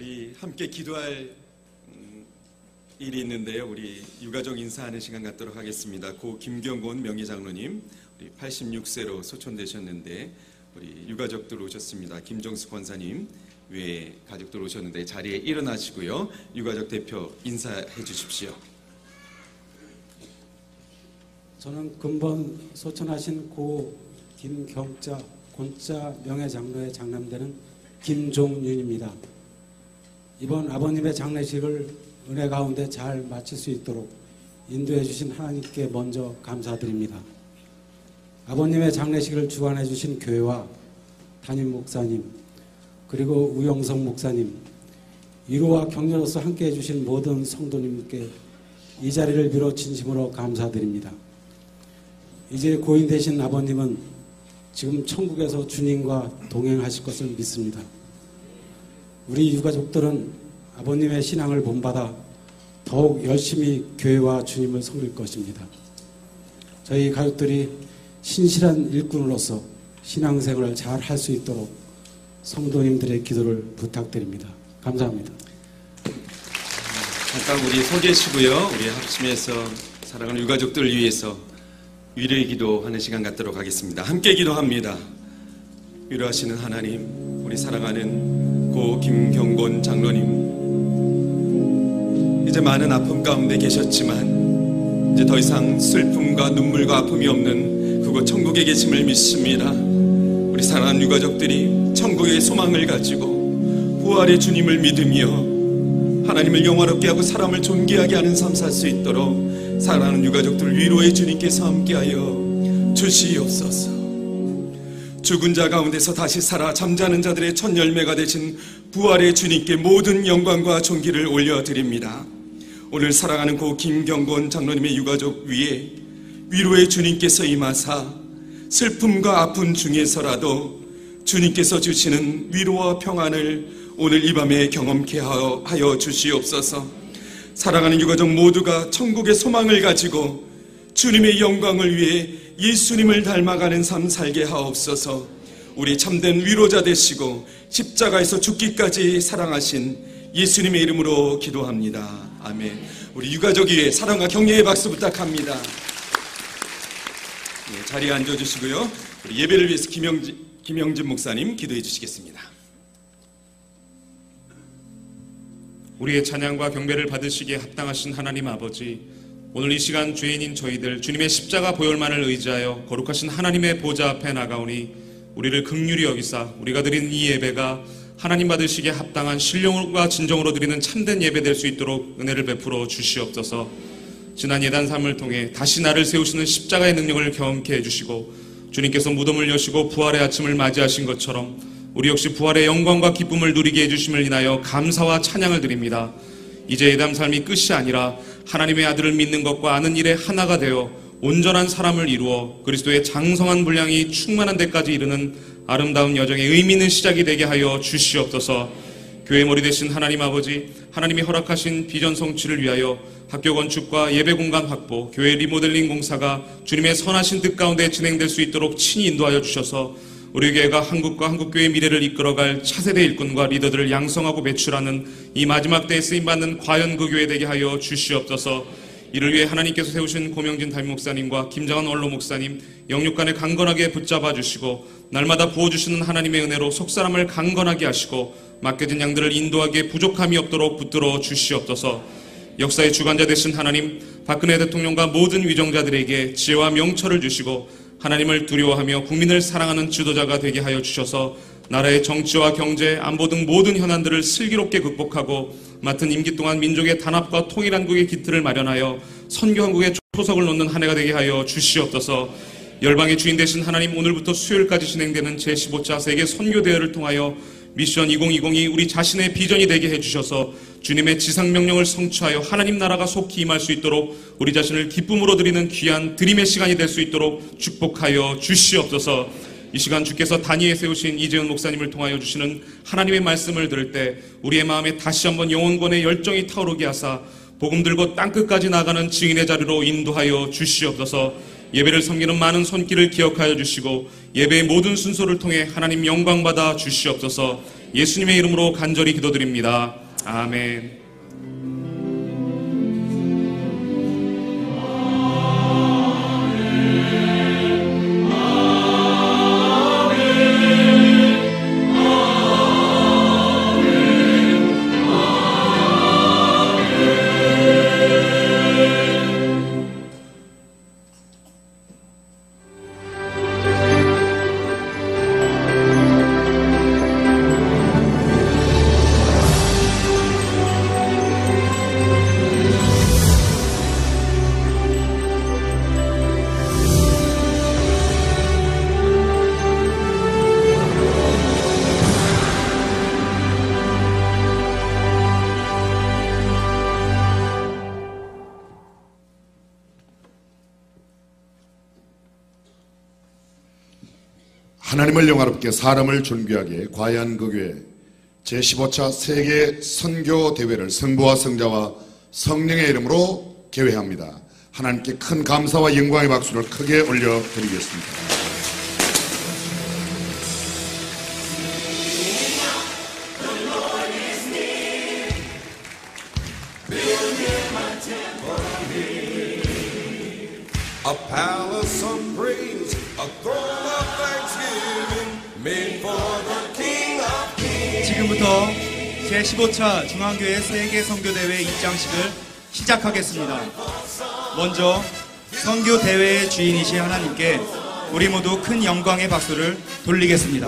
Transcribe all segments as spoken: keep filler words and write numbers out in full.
우리 함께 기도할 음, 일이 있는데요. 우리 유가족 인사하는 시간 갖도록 하겠습니다. 고 김경곤 명예장로님, 우리 팔십육 세로 소천되셨는데 우리 유가족들 오셨습니다. 김정수 권사님 외에 가족들 오셨는데 자리에 일어나시고요. 유가족 대표 인사해 주십시오. 저는 근본 소천하신 고 김경자 곤자 명예장로의 장남되는 김종윤입니다. 이번 아버님의 장례식을 은혜 가운데 잘 마칠 수 있도록 인도해 주신 하나님께 먼저 감사드립니다. 아버님의 장례식을 주관해 주신 교회와 담임 목사님, 그리고 우영성 목사님, 위로와 격려로서 함께해 주신 모든 성도님께 이 자리를 빌어 진심으로 감사드립니다. 이제 고인 되신 아버님은 지금 천국에서 주님과 동행하실 것을 믿습니다. 우리 유가족들은 아버님의 신앙을 본받아 더욱 열심히 교회와 주님을 섬길 것입니다. 저희 가족들이 신실한 일꾼으로서 신앙생활을 잘 할 수 있도록 성도님들의 기도를 부탁드립니다. 감사합니다. 잠깐 우리 서 계시고요. 우리 합심해서 사랑하는 유가족들을 위해서 위로의 기도하는 시간 갖도록 하겠습니다. 함께 기도합니다. 위로하시는 하나님, 우리 사랑하는 고 김경곤 장로님, 이제 많은 아픔 가운데 계셨지만 이제 더 이상 슬픔과 눈물과 아픔이 없는 그곳 천국에 계심을 믿습니다. 우리 사랑하는 유가족들이 천국의 소망을 가지고 부활의 주님을 믿으며 하나님을 영화롭게 하고 사람을 존귀하게 하는 삶 살 수 있도록 사랑하는 유가족들 위로의 주님께서 함께하여 주시옵소서. 죽은 자 가운데서 다시 살아 잠자는 자들의 첫 열매가 되신 부활의 주님께 모든 영광과 존귀를 올려드립니다. 오늘 사랑하는 고 김경곤 장로님의 유가족 위에 위로의 주님께서 임하사 슬픔과 아픔 중에서라도 주님께서 주시는 위로와 평안을 오늘 이 밤에 경험케 하여 주시옵소서. 사랑하는 유가족 모두가 천국의 소망을 가지고 주님의 영광을 위해 예수님을 닮아가는 삶 살게 하옵소서. 우리 참된 위로자 되시고 십자가에서 죽기까지 사랑하신 예수님의 이름으로 기도합니다. 아멘. 우리 유가족 위에 사랑과 격려의 박수 부탁합니다. 네, 자리에 앉아주시고요. 우리 예배를 위해서 김영진, 김영진 목사님 기도해 주시겠습니다. 우리의 찬양과 경배를 받으시기에 합당하신 하나님 아버지, 오늘 이 시간 죄인인 저희들 주님의 십자가 보혈만을 의지하여 거룩하신 하나님의 보좌 앞에 나가오니 우리를 긍휼히 여기사 우리가 드린 이 예배가 하나님 받으시기에 합당한 신령과 진정으로 드리는 참된 예배 될 수 있도록 은혜를 베풀어 주시옵소서. 지난 예단 삶을 통해 다시 나를 세우시는 십자가의 능력을 경험케 해주시고 주님께서 무덤을 여시고 부활의 아침을 맞이하신 것처럼 우리 역시 부활의 영광과 기쁨을 누리게 해주심을 인하여 감사와 찬양을 드립니다. 이제 예담 삶이 끝이 아니라 하나님의 아들을 믿는 것과 아는 일에 하나가 되어 온전한 사람을 이루어 그리스도의 장성한 분량이 충만한 데까지 이르는 아름다운 여정의 의미 있는 시작이 되게 하여 주시옵소서. 교회 머리 되신 하나님 아버지, 하나님이 허락하신 비전 성취를 위하여 학교 건축과 예배 공간 확보, 교회 리모델링 공사가 주님의 선하신 뜻 가운데 진행될 수 있도록 친히 인도하여 주셔서 우리 교회가 한국과 한국교회의 미래를 이끌어갈 차세대 일꾼과 리더들을 양성하고 배출하는 이 마지막 때에 쓰임받는 과연 그 교회 되게 하여 주시옵소서. 이를 위해 하나님께서 세우신 고명진 담임 목사님과 김정한 원로 목사님 영육간에 강건하게 붙잡아 주시고 날마다 부어주시는 하나님의 은혜로 속사람을 강건하게 하시고 맡겨진 양들을 인도하기에 부족함이 없도록 붙들어 주시옵소서. 역사의 주관자 되신 하나님, 박근혜 대통령과 모든 위정자들에게 지혜와 명철을 주시고 하나님을 두려워하며 국민을 사랑하는 지도자가 되게 하여 주셔서 나라의 정치와 경제, 안보 등 모든 현안들을 슬기롭게 극복하고 맡은 임기 동안 민족의 단합과 통일한국의 기틀을 마련하여 선교한국의 초석을 놓는 한 해가 되게 하여 주시옵소서. 열방의 주인 되신 하나님, 오늘부터 수요일까지 진행되는 제십오 차 세계 선교대회를 통하여 미션 이천이십이 우리 자신의 비전이 되게 해주셔서 주님의 지상명령을 성취하여 하나님 나라가 속히 임할 수 있도록 우리 자신을 기쁨으로 드리는 귀한 드림의 시간이 될 수 있도록 축복하여 주시옵소서. 이 시간 주께서 단위에 세우신 이재훈 목사님을 통하여 주시는 하나님의 말씀을 들을 때 우리의 마음에 다시 한번 영혼권의 열정이 타오르게 하사 복음 들고 땅끝까지 나가는 증인의 자리로 인도하여 주시옵소서. 예배를 섬기는 많은 손길을 기억하여 주시고 예배의 모든 순서를 통해 하나님 영광받아 주시옵소서. 예수님의 이름으로 간절히 기도드립니다. 아멘. 하나님을 영화롭게 사람을 존귀하게 과연 그 교회 제십오 차 세계 선교 대회를 성부와 성자와 성령의 이름으로 개회합니다. 하나님께 큰 감사와 영광의 박수를 크게 올려드리겠습니다. A palace of praise, a throne of thanksgiving, made for the King of Kings. 지금부터 제십오 차 중앙교회 세계 선교대회 입장식을 시작하겠습니다. 먼저 선교대회의 주인이신 하나님께 우리 모두 큰 영광의 박수를 돌리겠습니다.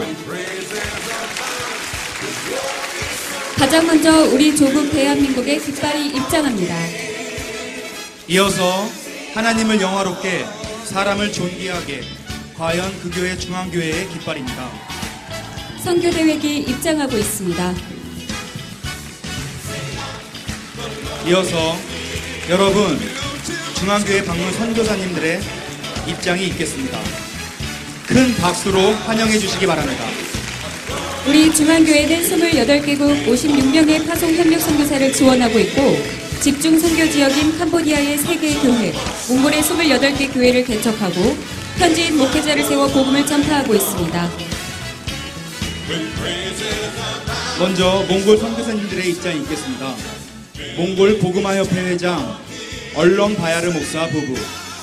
가장 먼저 우리 조국 대한민국의 깃발이 입장합니다. 이어서 하나님을 영화롭게 사람을 존귀하게 과연 그 교회 중앙교회의 깃발입니다. 선교대회기 입장하고 있습니다. 이어서 여러분 중앙교회 방문 선교사님들의 입장이 있겠습니다. 큰 박수로 환영해 주시기 바랍니다. 우리 중앙교회는 이십팔 개국 오십육 명의 파송 협력 선교사를 지원하고 있고 집중 선교 지역인 캄보디아의 세 개의 교회, 몽골의 이십팔 개 교회를 개척하고 현지인 목회자를 세워 복음을 전파하고 있습니다. 먼저 몽골 선교사님들의 입장이 있겠습니다. 몽골 복음화협회 회장 얼렁 바야르 목사 부부,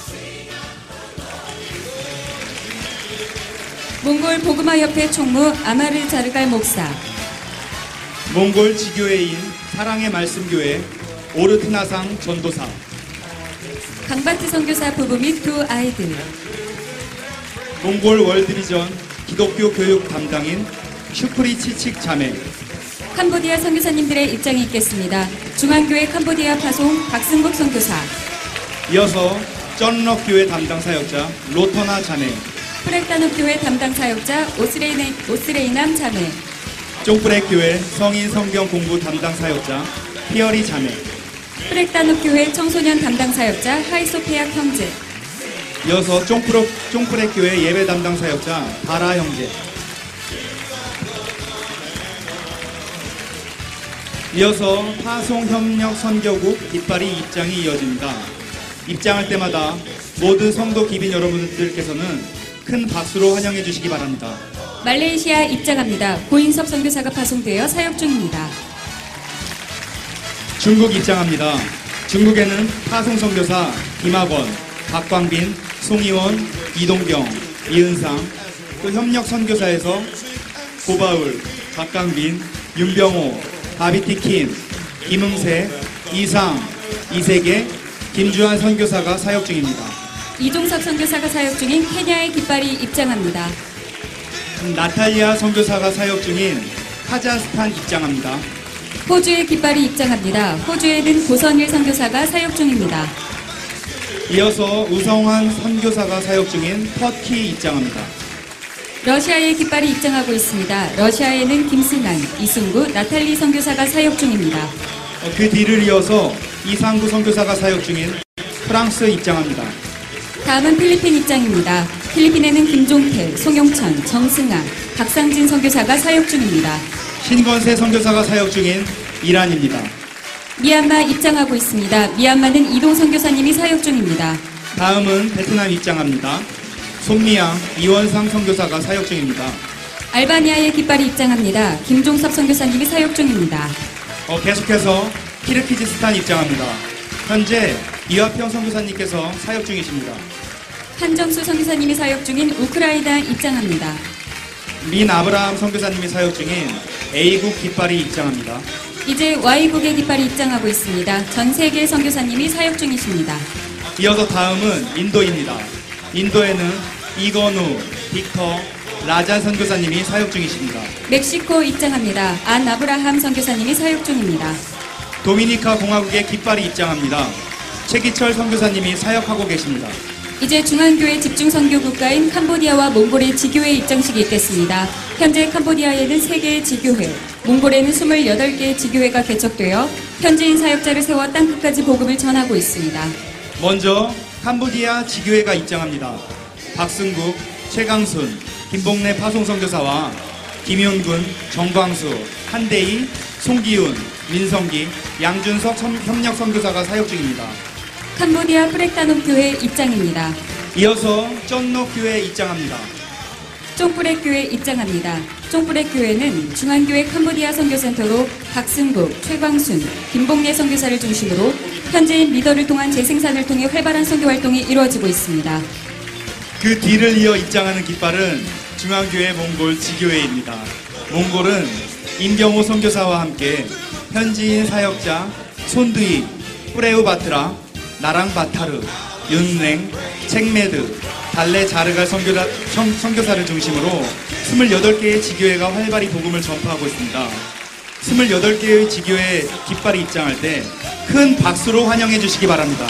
몽골 복음화협회 총무 아마르 자르갈 목사, 몽골 지교회인 사랑의 말씀교회 오르트나상 전도사, 강바트 선교사 부부 및 두 아이들, 몽골 월드비전 기독교 교육 담당인 슈프리 치칙 자매, 캄보디아 선교사님들의 입장이 있겠습니다. 중앙교회 캄보디아 파송 박승국 선교사, 이어서 쩐럭 교회 담당 사역자 로터나 자매, 프렉단읍 교회 담당 사역자 오스레이, 오스레이남 자매, 쫑프렉 교회 성인 성경 공부 담당 사역자 피어리 자매, 프렉단읍 교회 청소년 담당 사역자 하이소페아 형제, 이어서 쫑프렉, 쫑프렉 교회 예배 담당 사역자 바라 형제, 이어서 파송협력 선교국 깃발이 입장이 이어집니다. 입장할 때마다 모든 성도 기빈 여러분들께서는 큰 박수로 환영해 주시기 바랍니다. 말레이시아 입장합니다. 고인섭 선교사가 파송되어 사역 중입니다. 중국 입장합니다. 중국에는 파송 선교사 김학원, 박광빈, 송이원, 이동경, 이은상, 또 협력 선교사에서 고바울, 박강빈, 윤병호, 바비티킨, 김응세, 이상, 이세계, 김주한 선교사가 사역 중입니다. 이종섭 선교사가 사역 중인 케냐의 깃발이 입장합니다. 나탈리아 선교사가 사역 중인 카자흐스탄 입장합니다. 호주의 깃발이 입장합니다. 호주에는 고선일 선교사가 사역 중입니다. 이어서 우성환 선교사가 사역 중인 터키 입장합니다. 러시아의 깃발이 입장하고 있습니다. 러시아에는 김승환, 이승구, 나탈리 선교사가 사역 중입니다. 그 뒤를 이어서 이상구 선교사가 사역 중인 프랑스 입장합니다. 다음은 필리핀 입장입니다. 필리핀에는 김종태, 송용천, 정승아, 박상진 선교사가 사역 중입니다. 신건세 선교사가 사역 중인 이란입니다. 미얀마 입장하고 있습니다. 미얀마는 이동 선교사님이 사역 중입니다. 다음은 베트남 입장합니다. 손미양, 이원상 선교사가 사역 중입니다. 알바니아의 깃발이 입장합니다. 김종섭 선교사님이 사역 중입니다. 어, 계속해서 키르기즈스탄 입장합니다. 현재 이화평 선교사님께서 사역 중이십니다. 한정수 선교사님이 사역 중인 우크라이나 입장합니다. 민 아브라함 선교사님이 사역 중인 A국 깃발이 입장합니다. 이제 Y국의 깃발이 입장하고 있습니다. 전 세계 선교사님이 사역 중이십니다. 이어서 다음은 인도입니다. 인도에는 이건우, 빅터, 라잔 선교사님이 사역 중이십니다. 멕시코 입장합니다. 안 아브라함 선교사님이 사역 중입니다. 도미니카 공화국의 깃발이 입장합니다. 최기철 선교사님이 사역하고 계십니다. 이제 중앙교회 집중선교 국가인 캄보디아와 몽골의 지교회 입장식이 있겠습니다. 현재 캄보디아에는 세 개의 지교회, 몽골에는 스물여덟 개의 지교회가 개척되어 현지인 사역자를 세워 땅끝까지 복음을 전하고 있습니다. 먼저 캄보디아 지교회가 입장합니다. 박승국, 최강순, 김봉래 파송선교사와 김윤군, 정광수, 한대희, 송기훈, 민성기, 양준석 협력선교사가 사역 중입니다. 캄보디아 프렉다놈 교회 입장입니다. 이어서 쩐녹 교회 입장합니다. 쫑뿌렉 교회 입장합니다. 쫑뿌렉 교회는 중앙교회 캄보디아 선교센터로 박승국, 최광순, 김봉래 선교사를 중심으로 현재인 리더를 통한 재생산을 통해 활발한 선교 활동이 이루어지고 있습니다. 그 뒤를 이어 입장하는 깃발은 중앙교회 몽골 지교회입니다. 몽골은 임경호 선교사와 함께 현지인 사역자 손드이, 뿌레우바트라, 나랑바타르, 윤랭, 책메드, 달레 자르갈 선교사, 선교사를 중심으로 스물여덟 개의 지교회가 활발히 복음을 전파하고 있습니다. 스물여덟 개의 지교회 깃발이 입장할 때 큰 박수로 환영해 주시기 바랍니다.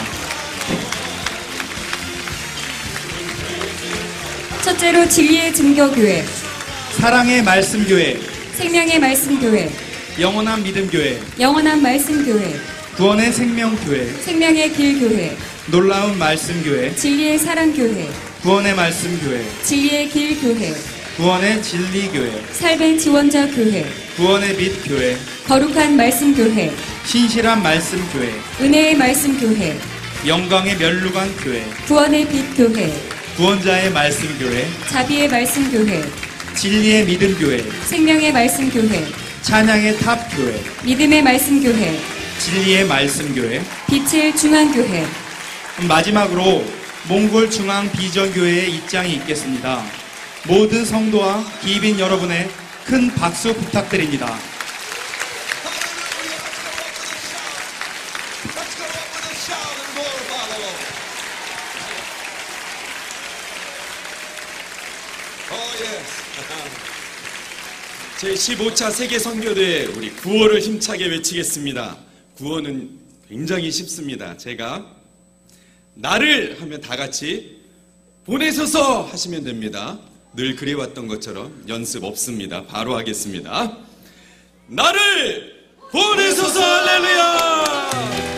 첫째로 진리의 증거교회, 사랑의 말씀교회, 생명의 말씀교회, 영원한 믿음교회, 영원한 말씀교회, 구원의 생명교회, 생명의 길교회, 놀라운 말씀교회, 진리의 사랑교회, 구원의 말씀교회, 진리의 길교회, 구원의 진리교회, 삶의 지원자교회, 구원의 빛교회, 거룩한 말씀교회, 신실한 말씀교회, 은혜의 말씀교회, 영광의 멸루관교회, 구원의 빛교회, 구원자의 말씀교회, 자비의 말씀교회, 진리의 믿음교회, 생명의 말씀교회, 찬양의 탑교회, 믿음의 말씀교회, 진리의 말씀교회. 빛의 중앙교회. 마지막으로 몽골 중앙 비전교회의 입장이 있겠습니다. 모든 성도와 기입인 여러분의 큰 박수 부탁드립니다. 제십오 차 세계 선교대회 우리 구호를 힘차게 외치겠습니다. 구호는 굉장히 쉽습니다. 제가 나를 하면 다 같이 보내소서 하시면 됩니다. 늘 그래왔던 것처럼 연습 없습니다. 바로 하겠습니다. 나를 보내소서. 할렐루야.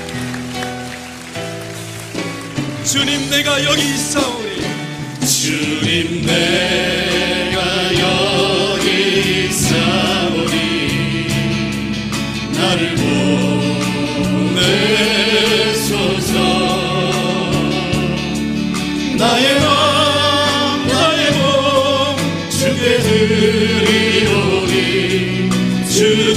주님 내가 여기 있사오니 주님 내가 여기 있사오니 나를 보내소서. 나의 마음 나의 몸 주께 드리오니 주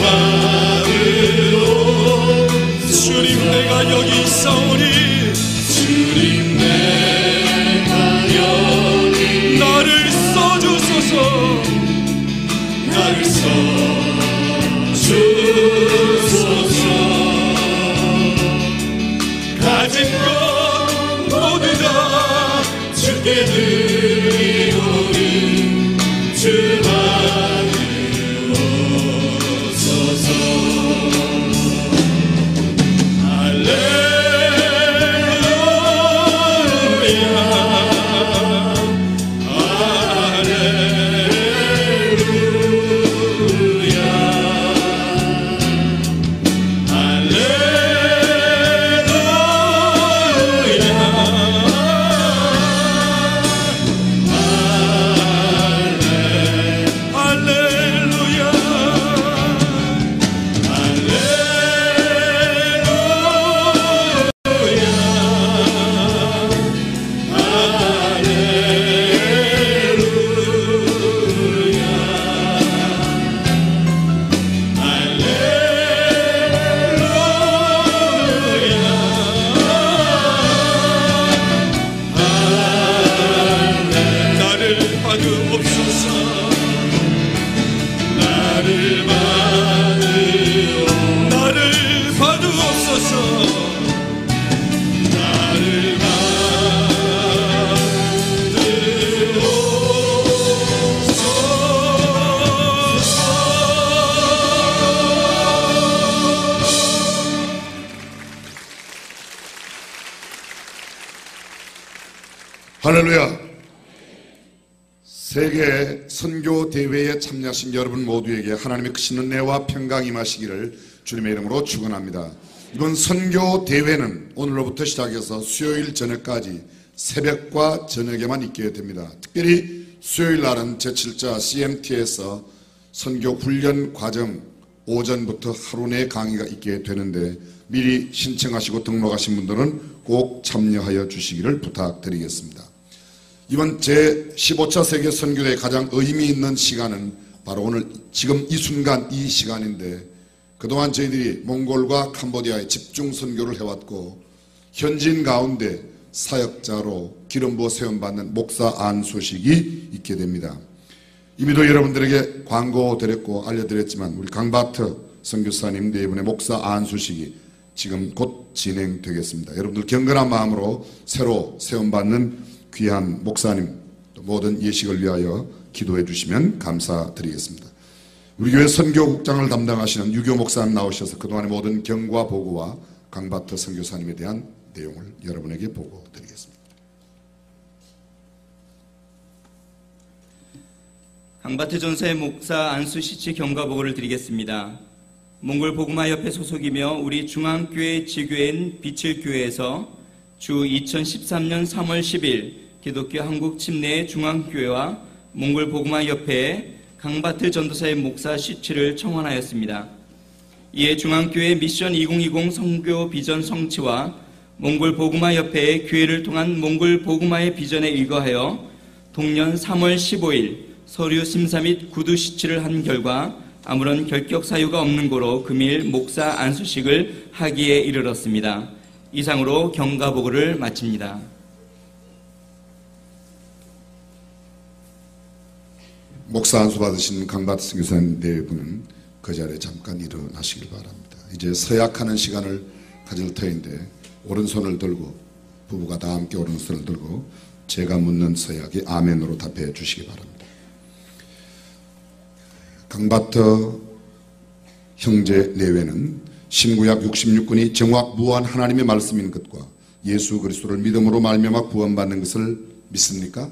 받으오. 주님 내가 여기 있사오니 주님 내가 여기 나를 써주소서. 나를 써주소서. 가진 것 모두 다 주께 드리오니 주 받으옵소서. 할렐루야. 할렐루야. 세계 선교 대회에 참여하신 여러분 모두에게 하나님의 크신 은혜와 평강이 임하시기를 주님의 이름으로 축원합니다. 이번 선교 대회는 오늘로부터 시작해서 수요일 저녁까지 새벽과 저녁에만 있게 됩니다. 특별히 수요일 날은 제칠 자 씨엠티에서 선교 훈련 과정 오전부터 하루 내 강의가 있게 되는데 미리 신청하시고 등록하신 분들은 꼭 참여하여 주시기를 부탁드리겠습니다. 이번 제십오 차 세계 선교대회 가장 의미 있는 시간은 바로 오늘 지금 이 순간 이 시간인데, 그동안 저희들이 몽골과 캄보디아에 집중 선교를 해왔고 현지인 가운데 사역자로 기름 부어 세움받는 목사 안 소식이 있게 됩니다. 이미도 여러분들에게 광고 드렸고 알려드렸지만 우리 강바트 선교사님 네 분의 목사 안 소식이 지금 곧 진행되겠습니다. 여러분들 경건한 마음으로 새로 세움받는 귀한 목사님 모든 예식을 위하여 기도해 주시면 감사드리겠습니다. 우리 교회 선교국장을 담당하시는 유교 목사님 나오셔서 그동안의 모든 경과 보고와 강바트 선교사님에 대한 내용을 여러분에게 보고 드리겠습니다. 강바트 전사의 목사 안수시치 경과보고를 드리겠습니다. 몽골 복음화협회 소속이며 우리 중앙교회 지교회인 빛을교회에서 주 이천십삼 년 삼월 십일 기독교 한국 침례 중앙교회와 몽골 복음화협회에 강바트 전도사의 목사 시치를 청원하였습니다. 이에 중앙교회 미션 이천이십 선교 비전 성취와 몽골 복음화협회의 교회를 통한 몽골 복음화의 비전에 일거하여 동년 삼월 십오일 서류 심사 및 구두 시치를 한 결과 아무런 결격 사유가 없는 고로 금일 목사 안수식을 하기에 이르렀습니다. 이상으로 경과보고를 마칩니다. 목사 안수 받으신 강바트 선교사님 네 분은 그 자리에 잠깐 일어나시길 바랍니다. 이제 서약하는 시간을 가질 터인데 오른손을 들고 부부가 다 함께 오른손을 들고 제가 묻는 서약에 아멘으로 답해 주시기 바랍니다. 강바트 형제 내외는 신구약 육십육 권이 정확 무한 하나님의 말씀인 것과 예수 그리스도를 믿음으로 말미암아 구원받는 것을 믿습니까?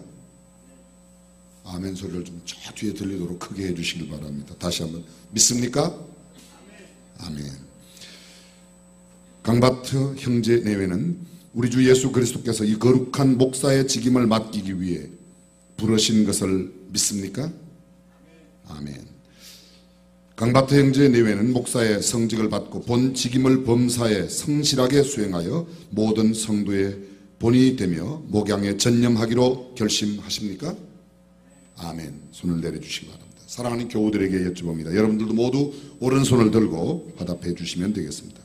아멘 소리를 좀 저 뒤에 들리도록 크게 해주시길 바랍니다. 다시 한번 믿습니까? 아멘. 강바트 형제 내외는 우리 주 예수 그리스도께서 이 거룩한 목사의 직임을 맡기기 위해 부르신 것을 믿습니까? 아멘. 강바트 형제 내외는 목사의 성직을 받고 본 직임을 범사에 성실하게 수행하여 모든 성도의 본이 되며 목양에 전념하기로 결심하십니까? 아멘. 손을 내려주시기 바랍니다. 사랑하는 교우들에게 여쭤봅니다. 여러분들도 모두 오른손을 들고 화답해 주시면 되겠습니다.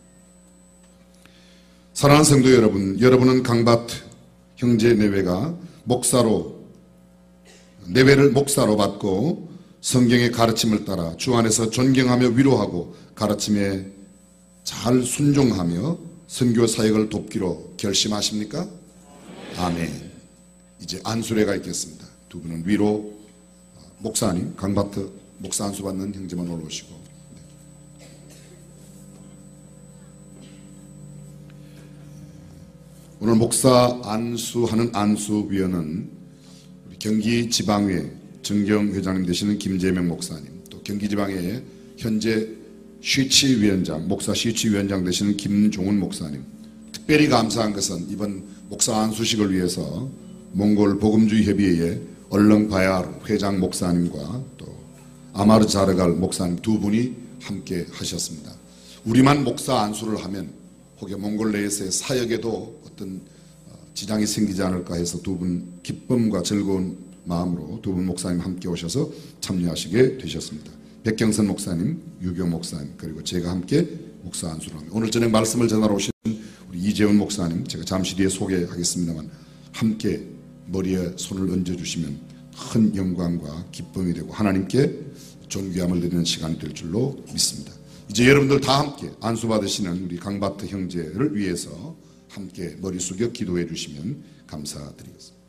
사랑하는 성도 여러분, 여러분은 강바트 형제 내외가 목사로 내외를 목사로 받고 성경의 가르침을 따라 주 안에서 존경하며 위로하고 가르침에 잘 순종하며 선교 사역을 돕기로 결심하십니까? 아멘. 이제 안수례가 있겠습니다. 두 분은 위로 목사님, 강바트 목사 안수 받는 형제만 올라오시고, 네. 오늘 목사 안수하는 안수위원은 우리 경기지방회 정경회장님 되시는 김재명 목사님, 또 경기지방회 현재 쉬치위원장, 목사 쉬치위원장 되시는 김종훈 목사님. 특별히 감사한 것은 이번 목사 안수식을 위해서 몽골 복음주의 협의회의 얼렁바야르 회장 목사님과 또 아마르 자르갈 목사님 두 분이 함께 하셨습니다. 우리만 목사 안수를 하면 혹여 몽골 내에서의 사역에도 어떤 지장이 생기지 않을까 해서 두 분 기쁨과 즐거운 마음으로 두 분 목사님 함께 오셔서 참여하시게 되셨습니다. 백경선 목사님, 유경 목사님, 그리고 제가 함께 목사 안수를 합니다. 오늘 저녁 말씀을 전하러 오신 우리 이재훈 목사님, 제가 잠시 뒤에 소개하겠습니다만 함께 머리에 손을 얹어주시면 큰 영광과 기쁨이 되고 하나님께 존귀함을 드리는 시간이 될 줄로 믿습니다. 이제 여러분들 다 함께 안수받으시는 우리 강바트 형제를 위해서 함께 머리 숙여 기도해 주시면 감사드리겠습니다.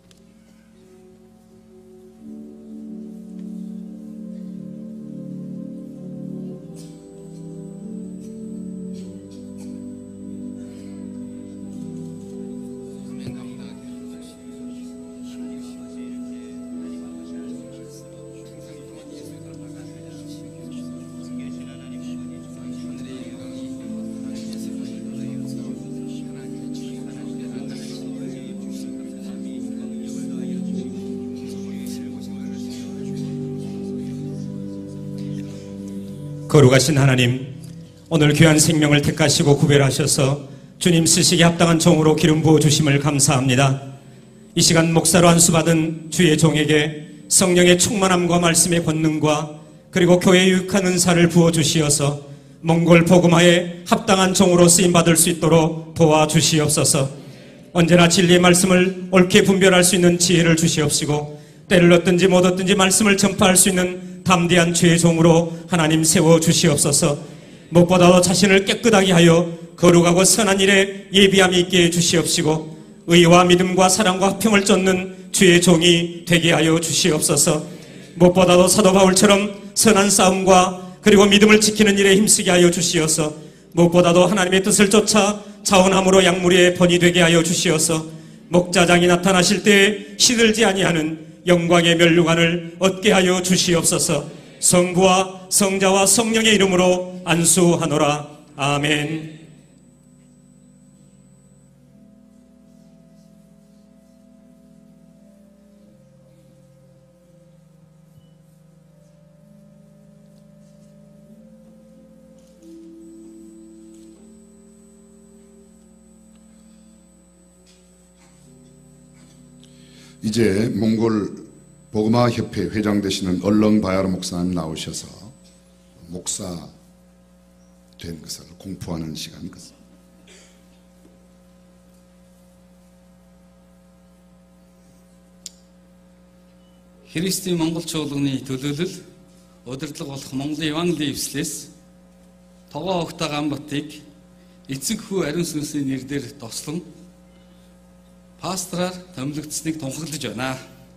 거룩하신 하나님, 오늘 귀한 생명을 택하시고 구별하셔서 주님 쓰시기에 합당한 종으로 기름 부어 주심을 감사합니다. 이 시간 목사로 안수받은 주의 종에게 성령의 충만함과 말씀의 권능과 그리고 교회에 유익한 은사를 부어 주시어서 몽골 복음화에 합당한 종으로 쓰임받을 수 있도록 도와주시옵소서. 언제나 진리의 말씀을 옳게 분별할 수 있는 지혜를 주시옵시고 때를 얻든지 못 얻든지 말씀을 전파할 수 있는 담대한 주의 종으로 하나님 세워주시옵소서. 무엇보다도 자신을 깨끗하게 하여 거룩하고 선한 일에 예비함이 있게 해주시옵시고 의와 믿음과 사랑과 화평을 쫓는 주의 종이 되게 하여 주시옵소서. 무엇보다도 사도 바울처럼 선한 싸움과 그리고 믿음을 지키는 일에 힘쓰게 하여 주시어서 무엇보다도 하나님의 뜻을 쫓아 자원함으로 약물의 번이 되게 하여 주시어서 목자장이 나타나실 때 시들지 아니하는 영광의 면류관을 얻게 하여 주시옵소서. 성부와 성자와 성령의 이름으로 안수하노라. 아멘. 이제 몽골 복음화 협회 회장 되시는 얼렁 바야르 목사님 나오셔서 목사 된 것을 공포하는 시간이거든요. Христийн Монгол чуулганы төлөөлөл удирдлага болох Монголын Евангелийн эвслээс Тогоо Огтой Ганбатыг эцэг хүү ариун сүнсийн нэрээр тослон пастораар томилогдсныг тунхаглаж байна.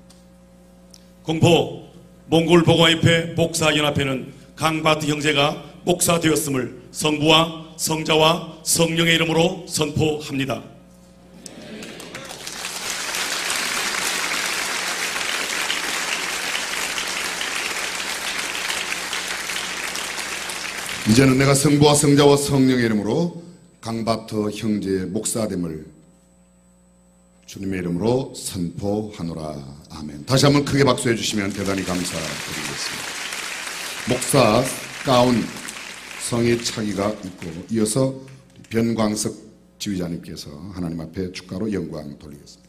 공포 몽골 복음화협회 목사연합회는 강바트 형제가 목사 되었음을 성부와 성자와 성령의 이름으로 선포합니다. 이제는 내가 성부와 성자와 성령의 이름으로 강바트 형제의 목사됨을 주님의 이름으로 선포하노라. 아멘. 다시 한번 크게 박수해 주시면 대단히 감사드리겠습니다. 목사 가운 성의 차기가 있고 이어서 변광석 지휘자님께서 하나님 앞에 축가로 영광 돌리겠습니다.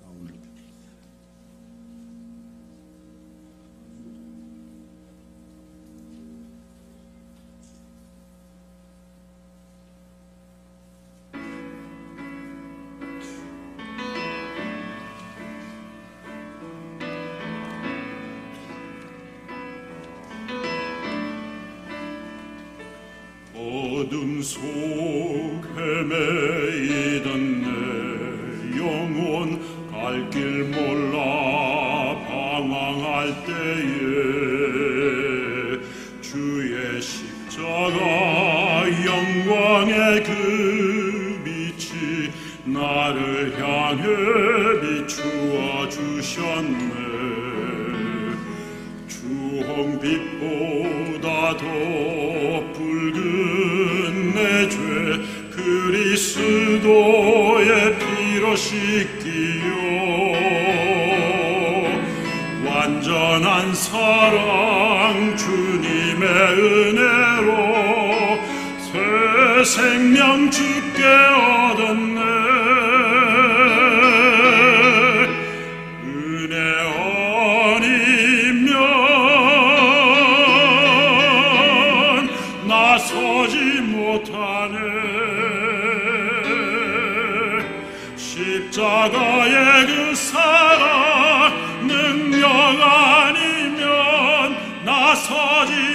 어둠 속 헤매이던 내 영혼 갈 길 몰라 방황할 때에 주의 십자가 영광의 그 빛이 나를 향해 비추어 주셨네. 주홍빛보다 더 붉은 내 죄 그리스도의 피로 씻기요. 완전한 사랑 주님의 은혜로 새 생명 주께 얻었네. 은혜 아니면 나서지 못하네. 십자가의 그 사랑 능력 아니면 나서지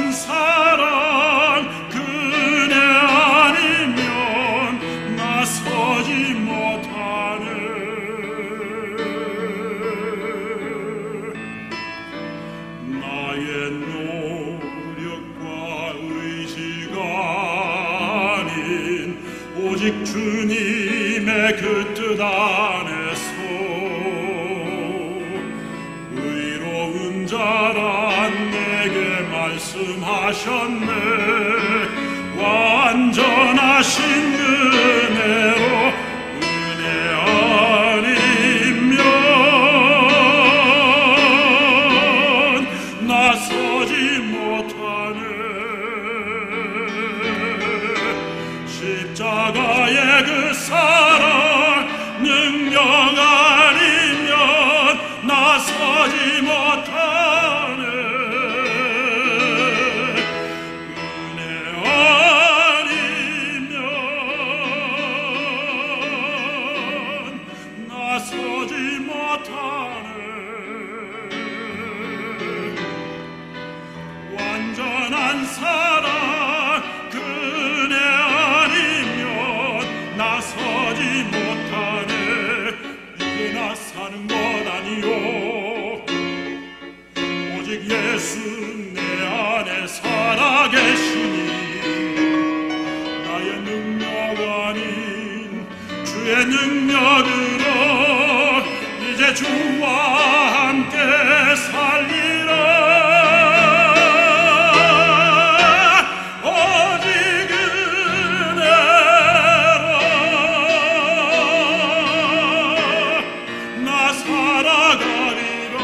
완전한 사랑 그네 아니면 나서지 못하네. 나의 노력과 의지가 아닌 오직 주님의 그 뜻 안에서 의로운 자란 내게 말씀하셨네. 완전하신 은혜로 은혜 아니면 나서지 못하네. 십자가의 그 사랑 능력 아니면 나서지 못하네. 은혜 아니면 나서지 못하네. 완전한 사랑 그네 아니면 나서지 못하네. 이게 나 사는 것 아니요 오직 예수 내 안에 살아계시니 나의 능력 아닌 주의 능력으로 이제 주와 함께 살리라. 오직 은혜로 나 살아가리라.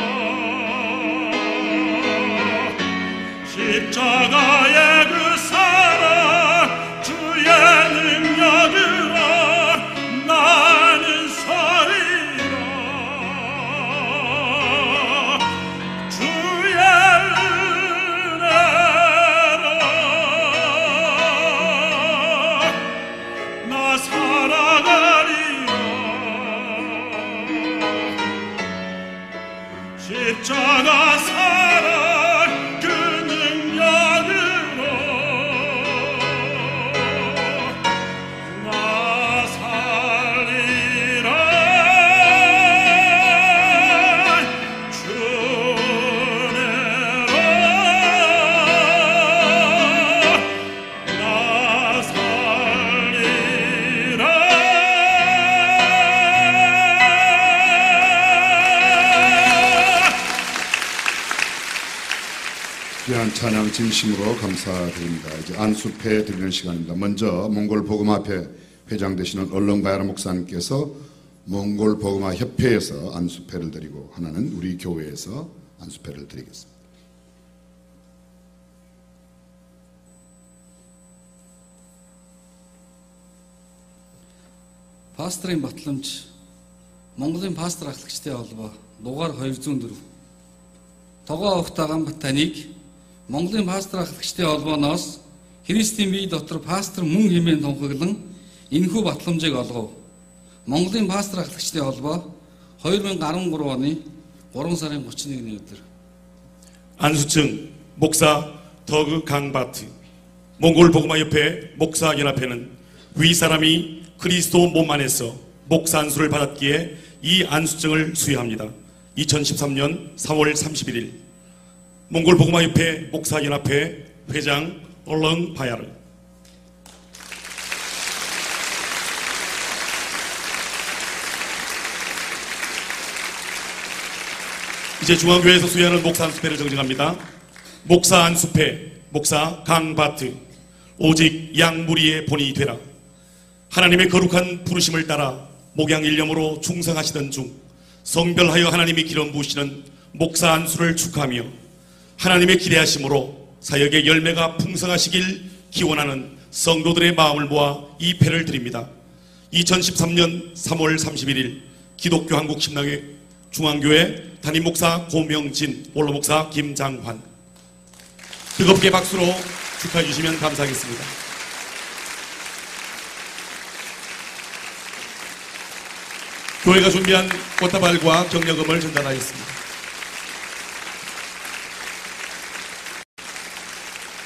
십자가의 그 사랑 주의 능력으로 나는 서리라. 주의 은혜로 나 살아가리라. 십자가 사랑 그 능력으로 나 살리라. 주 은혜로 나 살리라. 귀한 찬양 진심으로 감사드립니다. 이제 안수패 드리는 시간입니다. 먼저 몽골 복음화협회 회장 되시는 얼렁바야라 목사님께서 몽골 복음화 협회에서 안수패를 드리고 하나는 우리 교회에서 안수패를 드리겠습니다. Пастрын батламж Монголын пастор ахлагчдын холбоо дугаар хоёр зуун дөрөв. Тогоо ухтаа Ганбат таныг Монголын пастор ахлагчдын холбооноос Христийн бие дотор пастор мөн хэмээн тунхаглан энэхүү батламжийг олгов. Монголын пастор ахлагчдын холбоо two thousand thirteen оны three сарын thirty-first өдөр. 안수증 목사 더그 강바트 몽골 복음화협회 목사연합회는 위 사람이 그리스도 몸 안에서 목사 안수를 받았기에 이 안수증을 수여합니다. 이천십삼 년 삼월 삼십일 일 몽골 복음화협회 목사연합회 회장 얼렁 바야르. 이제 중앙교회에서 수여하는 목사 안수패를 정정합니다. 목사 안수패 목사 강바트 오직 양무리의 본이 되라. 하나님의 거룩한 부르심을 따라 목양일념으로 충성하시던 중 성별하여 하나님이 기름 부으시는 목사 안수를 축하하며 하나님의 기대하심으로 사역의 열매가 풍성하시길 기원하는 성도들의 마음을 모아 이 패를 드립니다. 이천십삼 년 삼월 삼십일 일 기독교 한국신학회 중앙교회 담임목사 고명진, 원로목사 김장환. 뜨겁게 박수로 축하해 주시면 감사하겠습니다. 교회가 준비한 꽃다발과 격려금을 전달하겠습니다.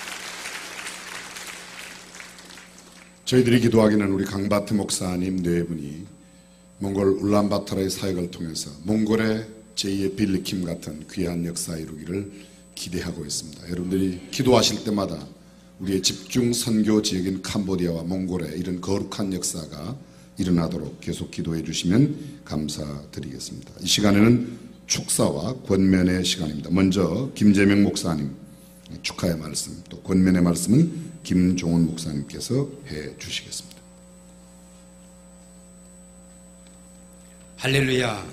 저희들이 기도하기는 우리 강바트 목사님 네 분이 몽골 울란바토르의 사역을 통해서 몽골의 제이의 빌리킴 같은 귀한 역사 이루기를 기대하고 있습니다. 여러분들이 기도하실 때마다 우리의 집중 선교 지역인 캄보디아와 몽골의 이런 거룩한 역사가 일어나도록 계속 기도해 주시면 감사드리겠습니다. 이 시간에는 축사와 권면의 시간입니다. 먼저 김재명 목사님 축하의 말씀, 또 권면의 말씀은 김종훈 목사님께서 해 주시겠습니다. 할렐루야.